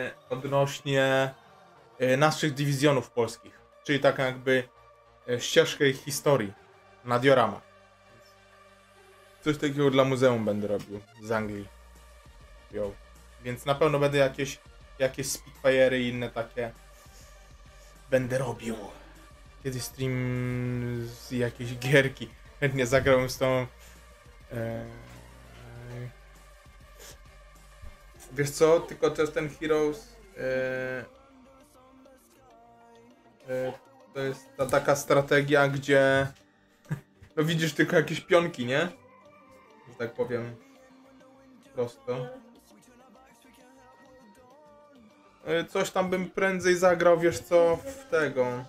odnośnie yy, naszych dywizjonów polskich. Czyli taką jakby yy, ścieżkę ich historii na dioramach. Coś takiego dla muzeum będę robił z Anglii. Yo. Więc na pewno będę jakieś, jakieś Spitfire'y i inne takie będę robił. Kiedyś stream z jakiejś gierki. Chętnie zagrałem z tą... Ee, Wiesz co, tylko też ten Heroes yy, yy, to jest ta taka strategia, gdzie no widzisz tylko jakieś pionki, nie? Że tak powiem prosto. Yy, coś tam bym prędzej zagrał, wiesz co, w tego yy,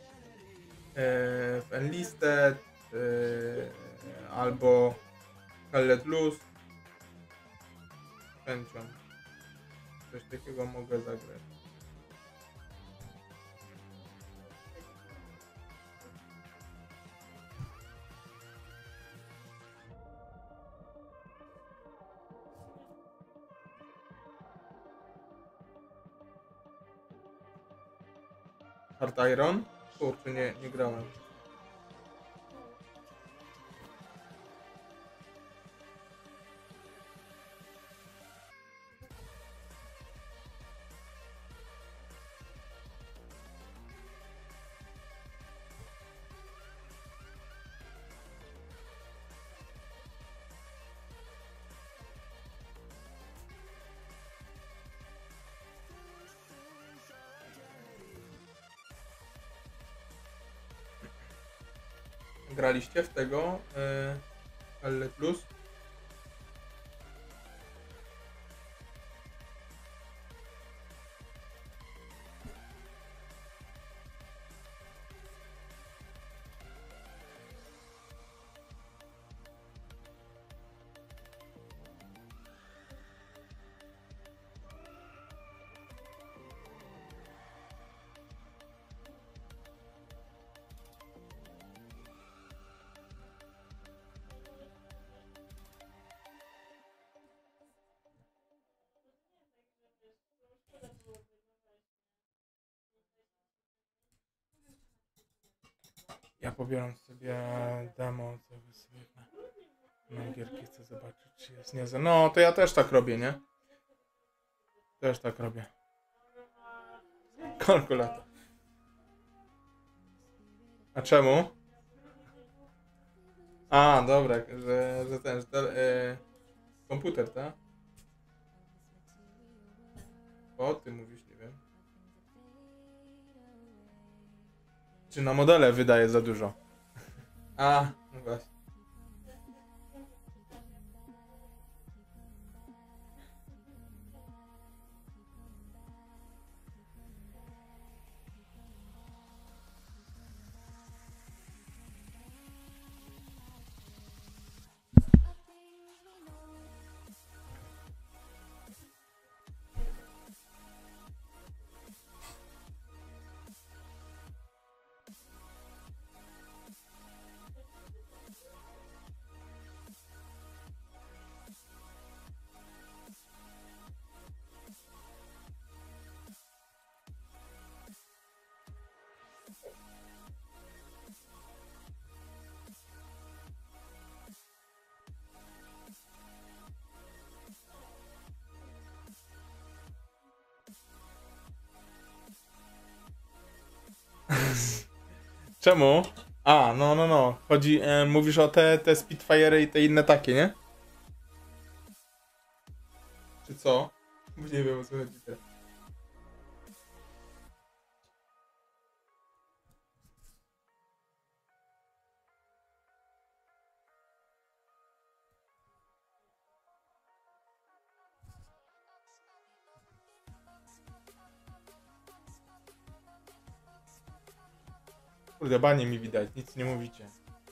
w Enlisted yy, albo Hell Let Loose. Z chęcią. Coś takiego mogę zagrać. Hard Iron? Kurczę, nie, nie grałem. Graliście w tego yy, Hell Let Loose? Ja pobieram sobie demo, sobie sobie na gierki chcę zobaczyć, czy jest niezłe. No, to ja też tak robię, nie? Też tak robię. Kalkulator. A czemu? A, dobra, że, że ten, że ten yy, komputer, tak? O, ty mówisz, nie wiem. Czy na modele wydaje za dużo? A, no właśnie. Czemu? A, no, no, no. Chodzi, e, mówisz o te, te Spitfire'y i te inne takie, nie? Czy co? Nie wiem, o co chodzi teraz. Kurde, banie mi widać, nic nie mówicie.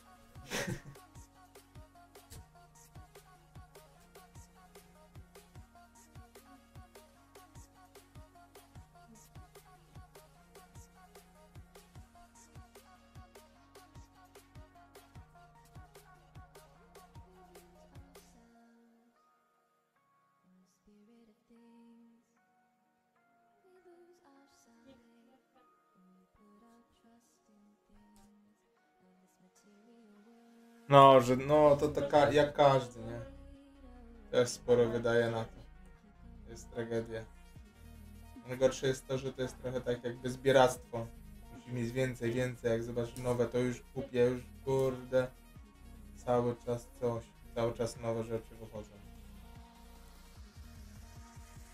No, że no to taka jak każdy, nie? Też sporo wydaje na to. To jest tragedia. Najgorsze jest to, że to jest trochę tak jakby zbieractwo. Musi mieć więcej, więcej. Jak zobaczysz nowe, to już kupię, już kurde. Cały czas coś. Cały czas nowe rzeczy wychodzą.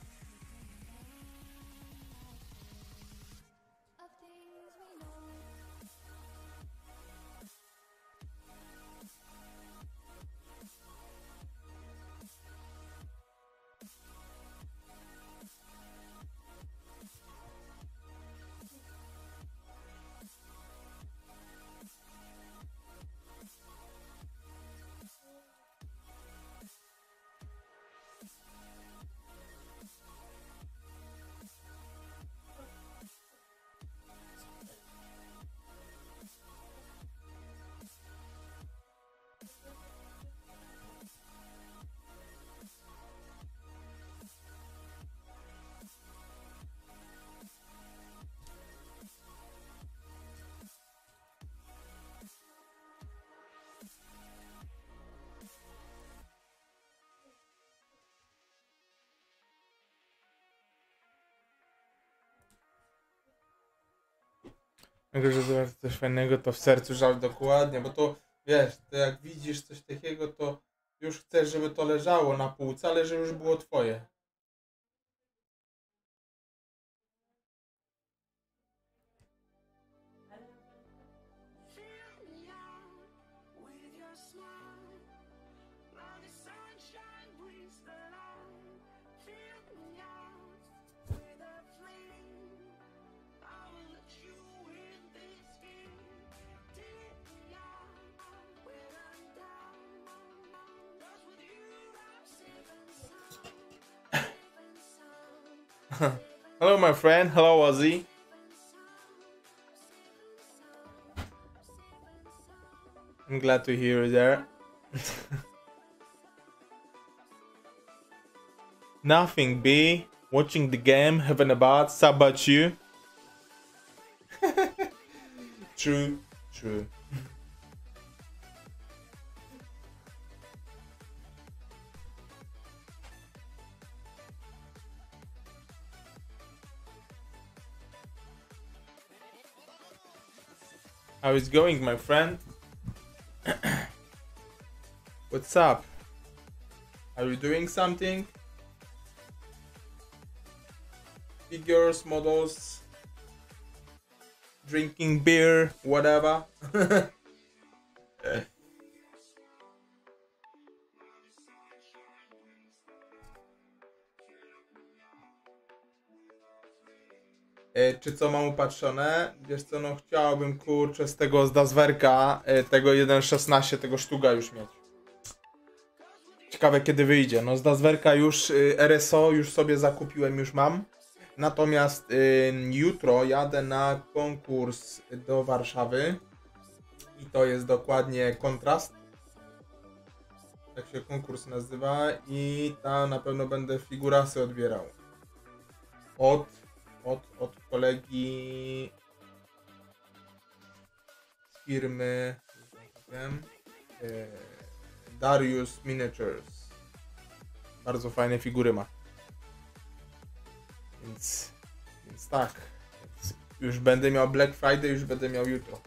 Jak że zobaczysz coś fajnego, to w sercu żal dokładnie, bo to wiesz, to jak widzisz coś takiego, to już chcesz, żeby to leżało na półce, ale że już było twoje. Hello, my friend. Hello, Ozzy. I'm glad to hear you there. Nothing, B. Watching the game, having a bath. How about you? True, true. How is going, my friend? What's up? Are you doing something? Figures, models, drinking beer, whatever. E, czy co mam upatrzone? Wiesz co, no chciałbym kurczę z tego z Dazwerka, e, tego jeden szesnaście, tego sztuga już mieć. Ciekawe kiedy wyjdzie. No z Dazwerka już y, R S O już sobie zakupiłem, już mam. Natomiast y, jutro jadę na konkurs do Warszawy. I to jest dokładnie kontrast. Tak się konkurs nazywa. I tam na pewno będę figurasy odbierał. Od, od, od kolegi z firmy, już wam powiem, y, Darius Miniatures. Bardzo fajne figury ma. Więc, więc tak. Więc już będę miał Black Friday, już będę miał jutro.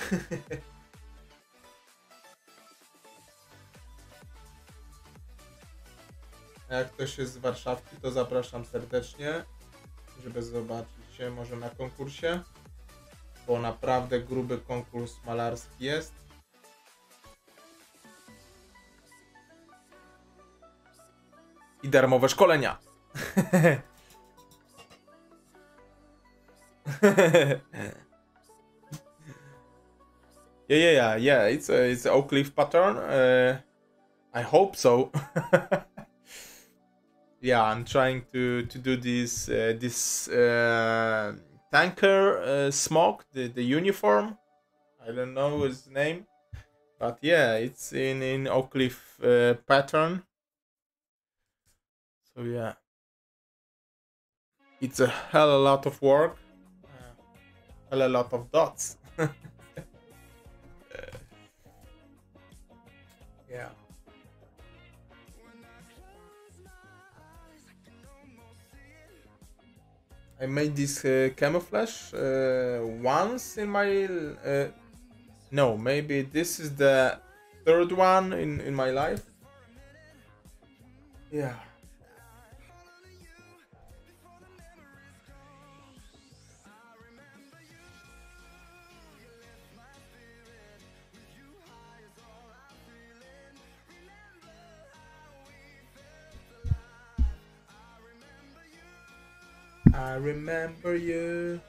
A jak ktoś jest z Warszawki, to zapraszam serdecznie, żeby zobaczyć się może na konkursie. Bo naprawdę gruby konkurs malarski jest. I darmowe szkolenia. Yeah, yeah, yeah, yeah. It's a, it's a Oak Leaf pattern. Uh, I hope so. Yeah, I'm trying to to do this uh, this uh, tanker uh, smoke, the the uniform. I don't know his name, but yeah, it's in in Oak Leaf uh, pattern. So yeah, it's a hell a lot of work, uh, hell a lot of dots. Yeah. I made this uh, camouflage uh, once in my uh, no, maybe this is the third one in in my life. Yeah. I remember you.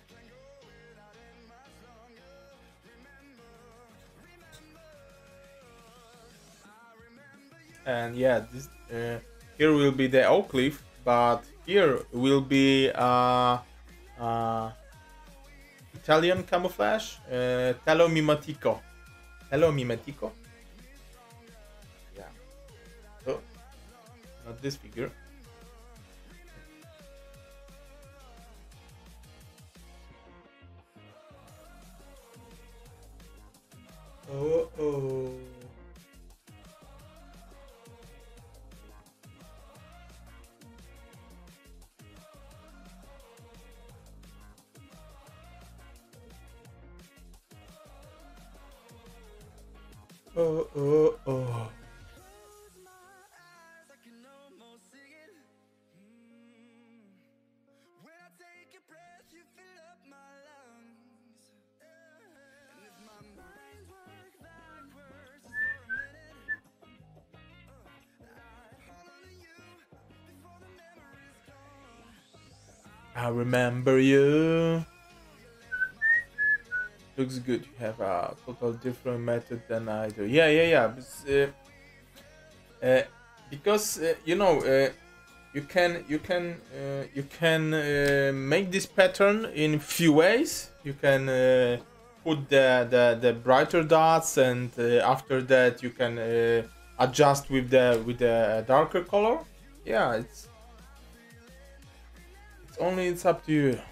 And yeah, this uh, here will be the Oak Leaf, but here will be uh, uh, Italian camouflage, uh, Telo Mimetico. Telo Mimetico. Yeah. Oh, not this figure. Oh, oh. Oh, oh, oh. When I take a breath, you fill up my lungs. And if my mind worked backwards for a minute, I'd hold on to you before the memory's gone. I remember you. Looks good. You have a total different method than I do. Yeah, yeah, yeah. But, uh, uh, because uh, you know, uh, you can, you can, uh, you can uh, make this pattern in few ways. You can uh, put the, the the brighter dots, and uh, after that you can uh, adjust with the with the darker color. Yeah, it's it's only it's up to you.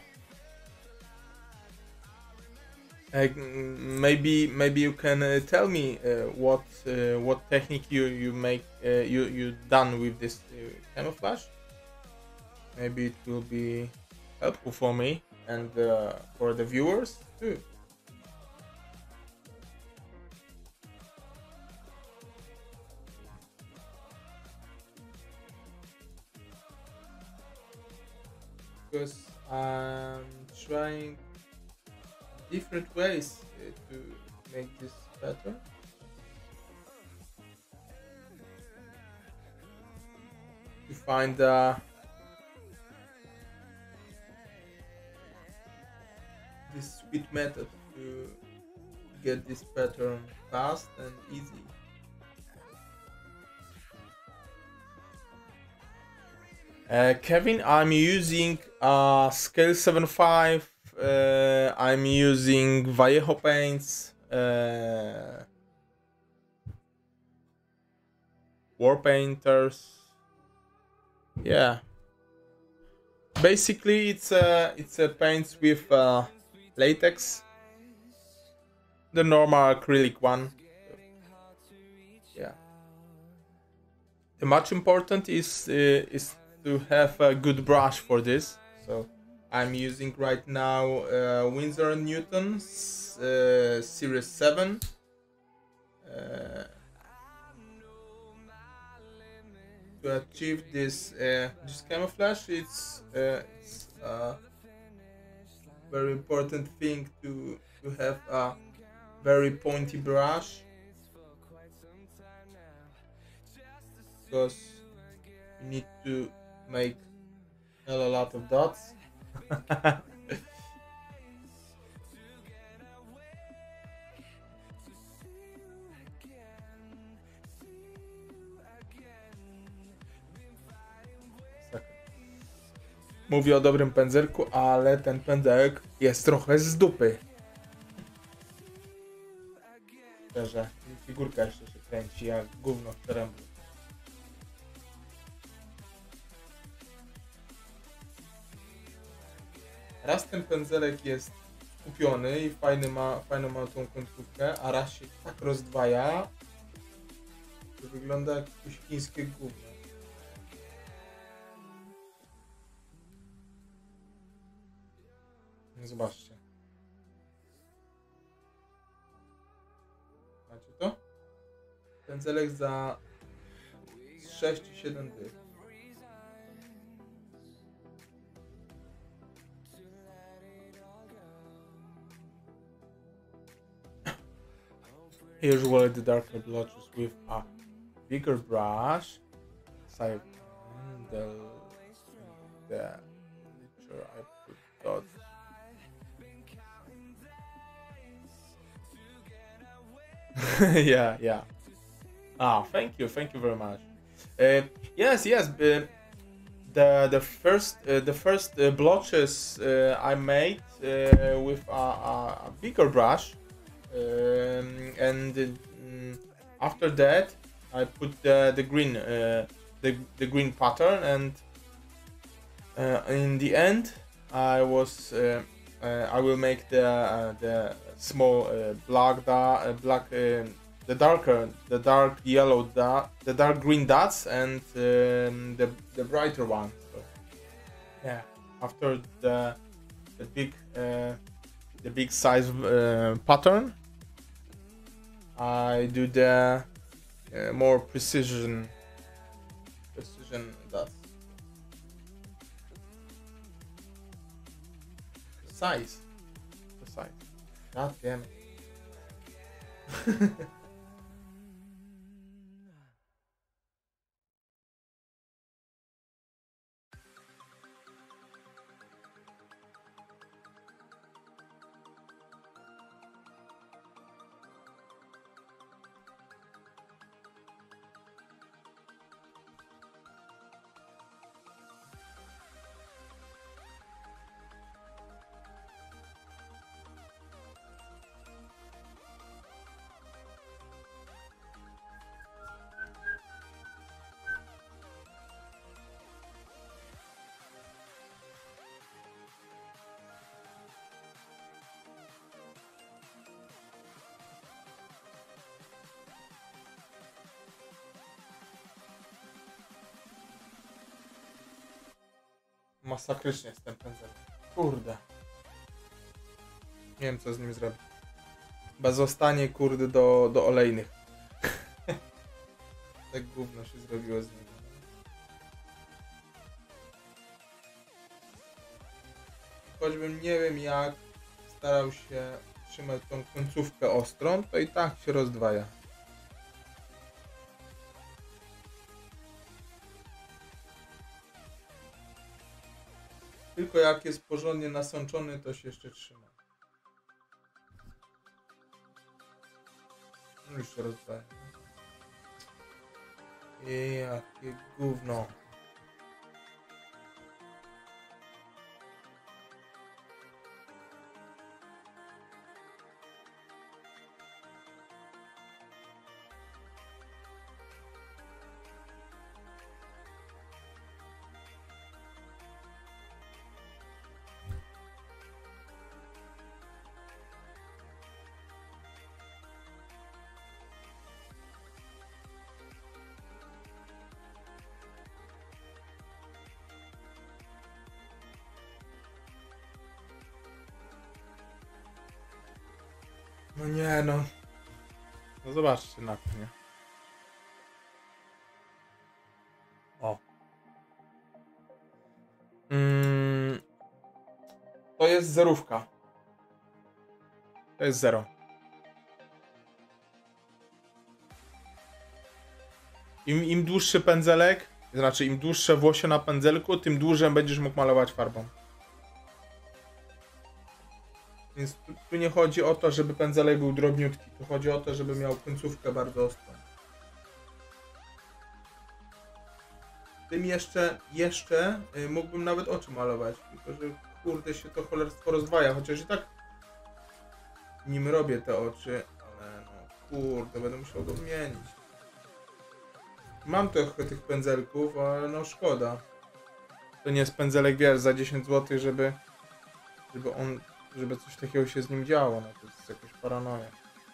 Uh, maybe maybe you can uh, tell me uh, what uh, what technique you you make uh, you you done with this uh, camouflage. Maybe it will be helpful for me and uh, for the viewers too. Because I'm trying different ways uh, to make this better. To find uh, this sweet method to get this pattern fast and easy. Uh, Kevin, I'm using uh, scale seven point five. Uh, I'm using Vallejo paints, uh, war painters. Yeah, basically it's a it's a paints with uh, latex, the normal acrylic one. Yeah, the much important is uh, is to have a good brush for this. So I'm using right now uh, Winsor and Newton's uh, Series seven. Uh, to achieve this uh, this camouflage, it's uh, it's a very important thing to to have a very pointy brush, because you need to make a lot of dots. Mówię o dobrym pędzelku, ale ten pędzelek jest trochę z dupy. Szczerze, figurka jeszcze się kręci jak gówno w czerembu. Raz ten pędzelek jest skupiony i fajny ma, fajną ma tą końcówkę, a raz się tak rozdwaja, że wygląda jak jakieś chińskie gówno. Zobaczcie. Macie to? Pędzelek za sześć czy siedem dych. Usually the darker blotches with a bigger brush. So the the picture I put dots. yeah, yeah. Ah, thank you, thank you very much. Uh, yes, yes. Uh, the the first uh, the first uh, blotches uh, I made uh, with a, a, a bigger brush, um, and uh, after that I put the the green uh, the the green pattern, and uh, in the end I was uh, uh, I will make the uh, the small uh, black dot, uh, black uh, the darker the dark yellow dot, the dark green dots, and um, the the brighter one. So, yeah, after the the big uh, the big size uh, pattern, I do the uh, more precision precision dust. Precise. Precise. God damn it. Masakrycznie jest ten pędzel. Kurde. Nie wiem co z nim zrobić. Chyba zostanie kurde do, do olejnych. Tak gówno się zrobiło z nim. Choćbym nie wiem jak starał się trzymać tą końcówkę ostrą, to i tak się rozdwaja. Tylko jak jest porządnie nasączony, to się jeszcze trzyma. No już się rozdaje. I jakie gówno. No nie no. No zobaczcie na to, nie? O. Mm. To jest zerówka. To jest zero. Im, im dłuższy pędzelek, znaczy im dłuższe włosie na pędzelku, tym dłużej będziesz mógł malować farbą. Więc tu, tu nie chodzi o to, żeby pędzelek był drobniutki. Tu chodzi o to, żeby miał końcówkę bardzo ostrą. Tym jeszcze, jeszcze y, mógłbym nawet oczy malować. Tylko, że kurde się to cholerstwo rozdwaja. Chociaż i tak nim robię te oczy. Ale no kurde, będę musiał go zmienić. Mam trochę tych pędzelków, ale no szkoda. To nie jest pędzelek, wiesz, za dziesięć złotych, żeby, żeby on... żeby coś takiego się z nim działo, no to jest jakaś paranoja.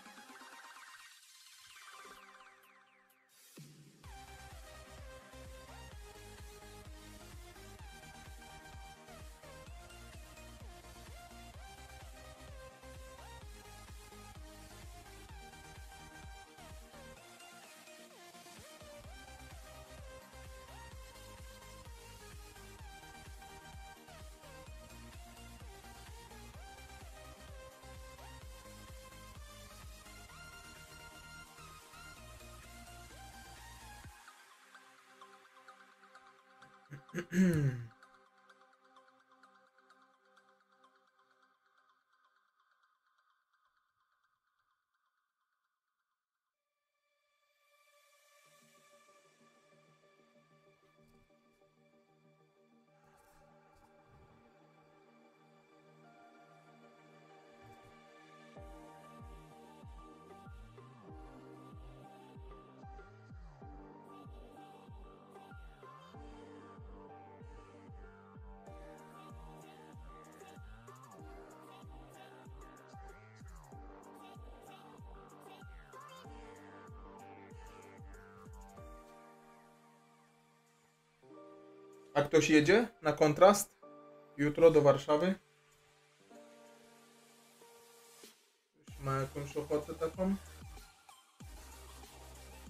A ktoś jedzie na kontrast? Jutro do Warszawy? Ktoś ma jakąś ochotę taką?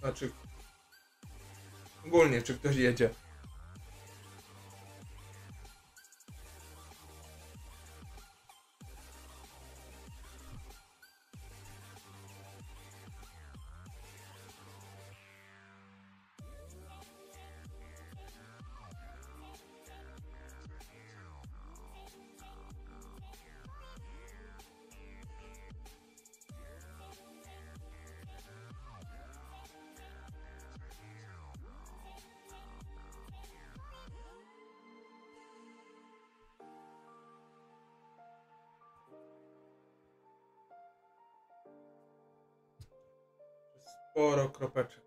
Znaczy, ogólnie, czy ktoś jedzie. Sporo kropeczek.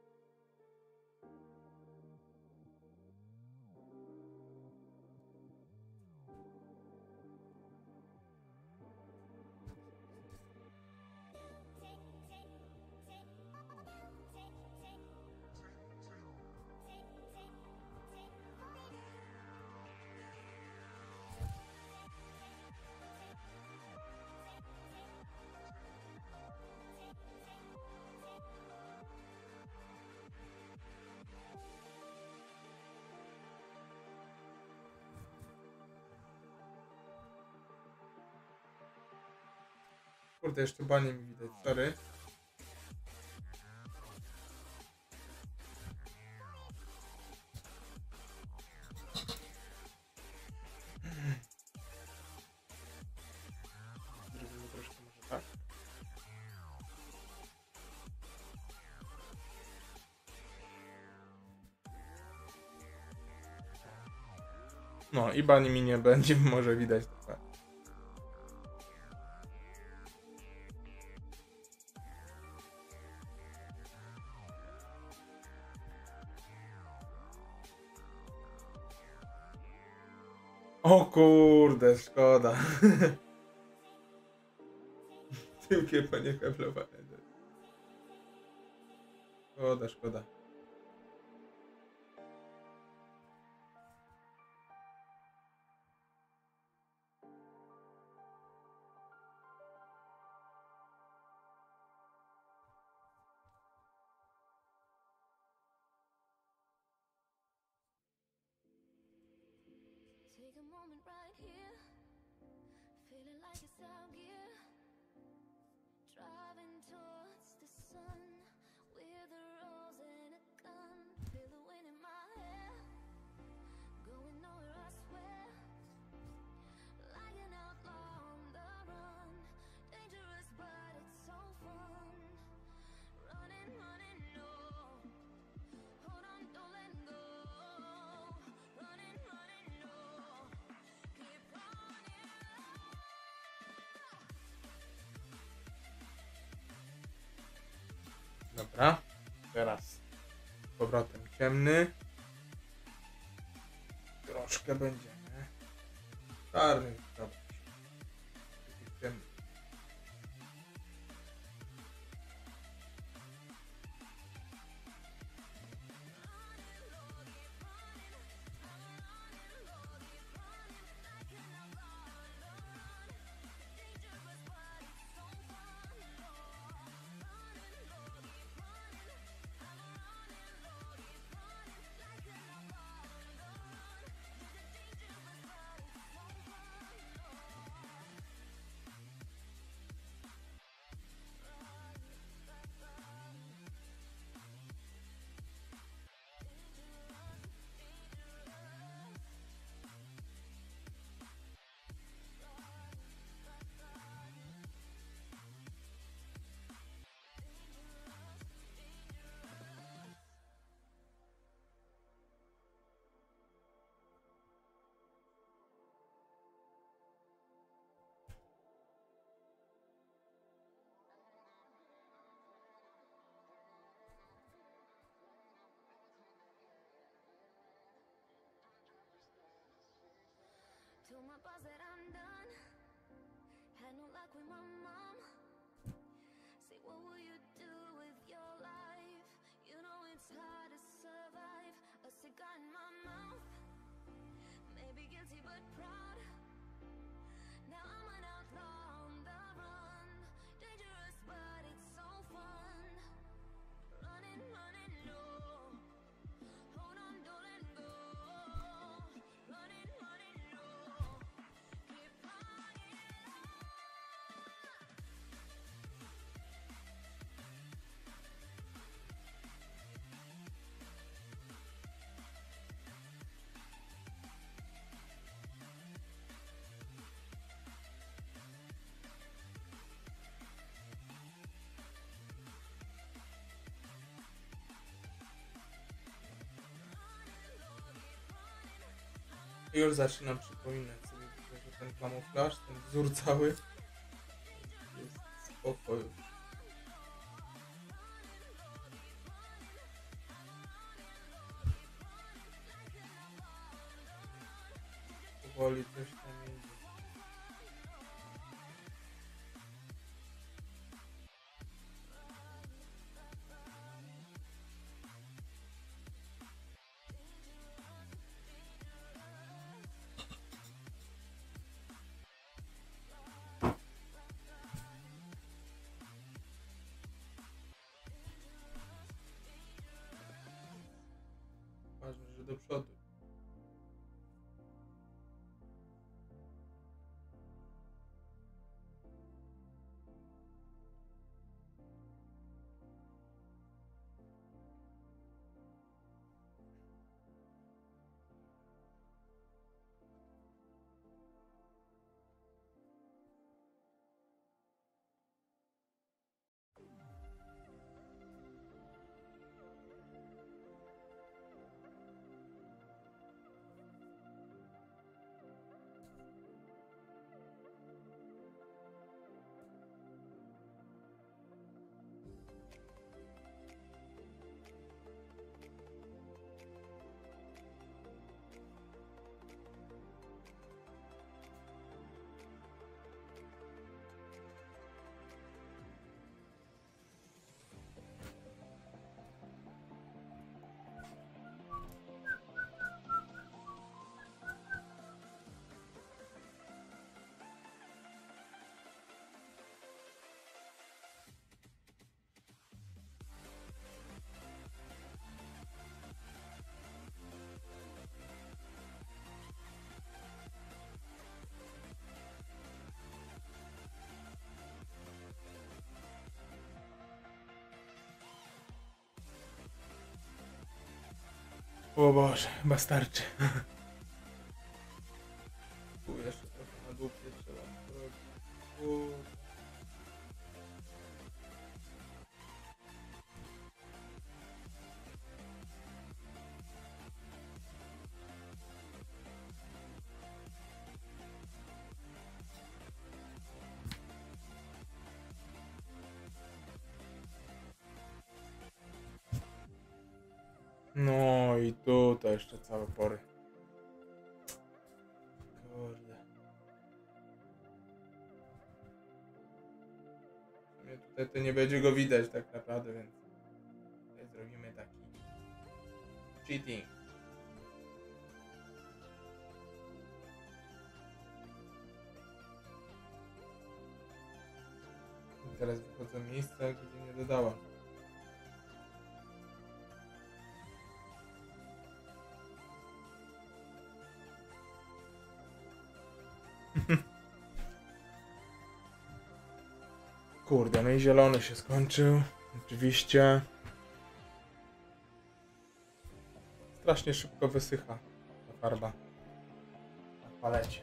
Kurde, jeszcze banie mi widać, sorry. Zrobimy troszkę może tak. No i bani mi nie będzie, może widać trochę. O kurde, szkoda. Tyłkiem panie kablowane. Szkoda, szkoda. Take a moment right here, feeling like it's out gear, driving towards the sun with a rose and a gun. Feel the wind in my hair, going nowhere I swear, like an outlaw on the run, dangerous but it's so fun. Running, running, no, hold on, don't let go. Running, running, no, keep running. Dobra, teraz z powrotem ciemny. Troszkę będziemy czarny zrobić. Taki ciemny. Told my boss that I'm done. Had no luck with my mom. Say, what will you do with your life? You know it's hard to survive. A cigar in my mouth. Maybe guilty but proud. Now I'm an outlaw on the run. Dangerous but it's so fun. Running, Już zaczynam przypominać sobie, że ten kamuflaż, ten wzór cały jest spoko już. Powoli coś tam idzie. Ważne, że do przodu. O Boże, chyba starczy. Tu jeszcze trochę na dupie trzeba zrobić. Kurde. No i tutaj jeszcze całe pory. Kurde. W sumie tutaj to nie będzie go widać tak naprawdę, więc tutaj zrobimy taki cheating. I teraz wychodzą miejsca, gdzie nie dodałam. Kurde, no i zielony się skończył. Oczywiście. Strasznie szybko wysycha ta farba na palecie.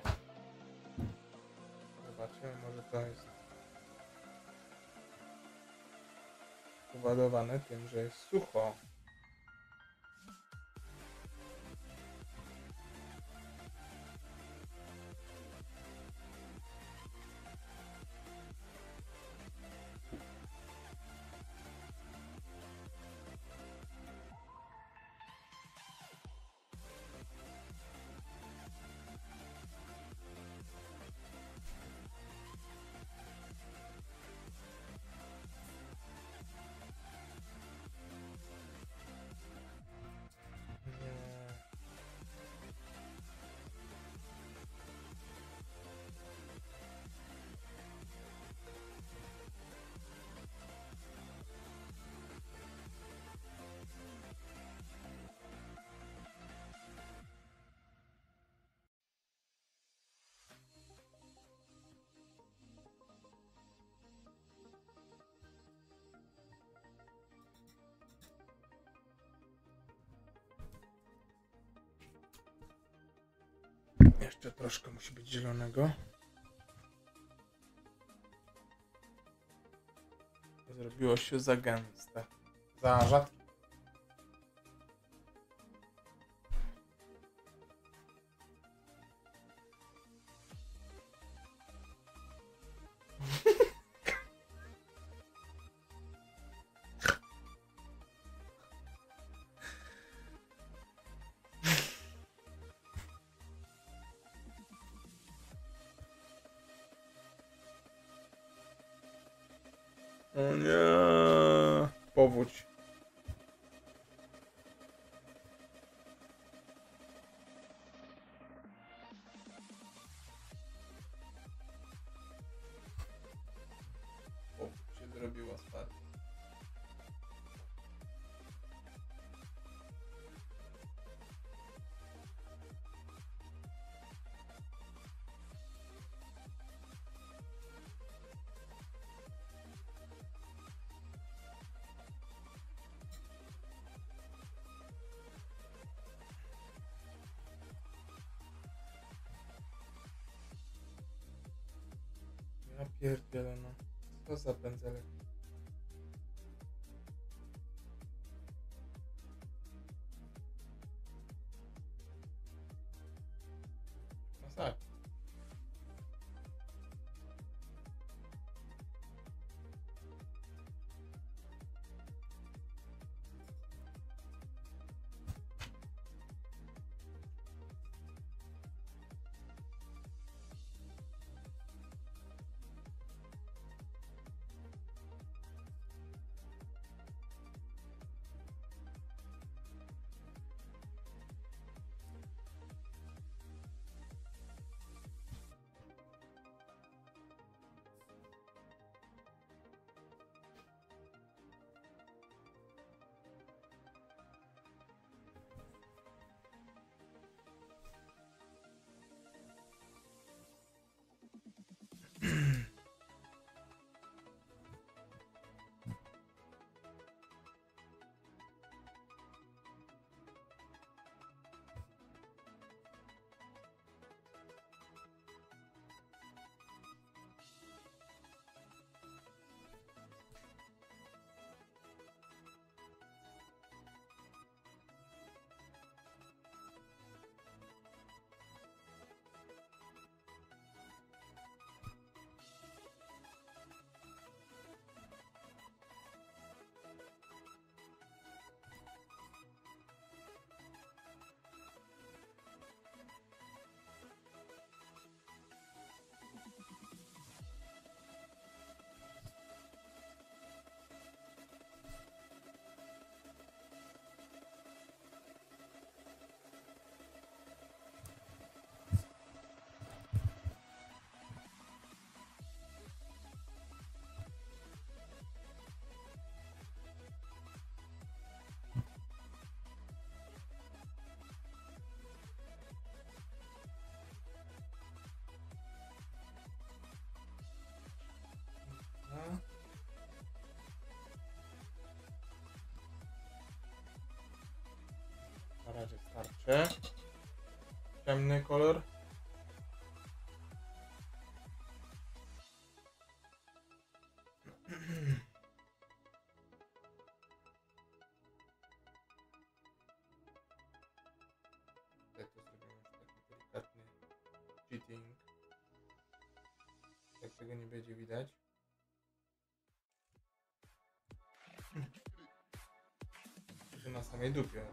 Zobaczymy, może to jest spowodowane tym, że jest sucho. Jeszcze troszkę musi być zielonego. Zrobiło się za gęste. Za rzadkie. O nie. Powódź. Powódź się zrobiła, stary. Ja pierdzielę, no. Co za pędzelek. Masakra. No. Na razie starczy. Ciemny kolor. Tutaj to zrobimy już taki delikatny cheating. Jak tego nie będzie widać. To na samej dupie.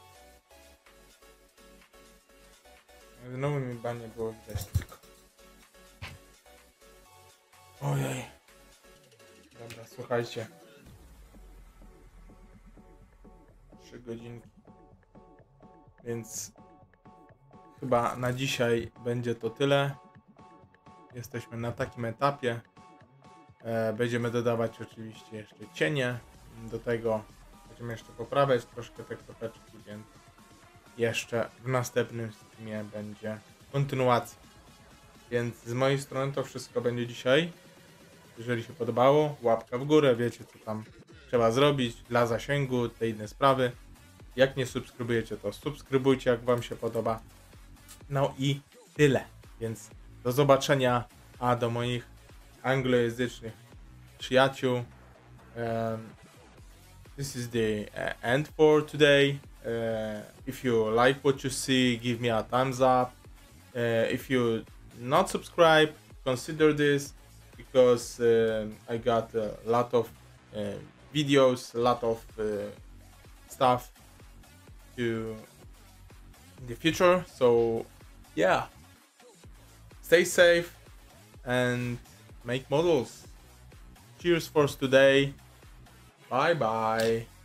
Znowu mi banie było widać tylko. Ojej. Dobra, słuchajcie. Trzy godzinki. Więc chyba na dzisiaj będzie to tyle. Jesteśmy na takim etapie. E, będziemy dodawać oczywiście jeszcze cienie. Do tego będziemy jeszcze poprawiać troszkę te kropeczki, więc jeszcze w następnym streamie będzie kontynuacja. Więc z mojej strony to wszystko będzie dzisiaj. Jeżeli się podobało, łapka w górę, wiecie co tam trzeba zrobić dla zasięgu, te inne sprawy. Jak nie subskrybujecie, to subskrybujcie, jak wam się podoba. No i tyle. Więc do zobaczenia, a do moich anglojęzycznych przyjaciół. Um, this is the uh, end for today. Uh, if you like what you see, give me a thumbs up. Uh, if you not subscribe, consider this, because uh, I got a lot of uh, videos, a lot of uh, stuff to in the future. So yeah, stay safe and make models. Cheers for today. Bye bye.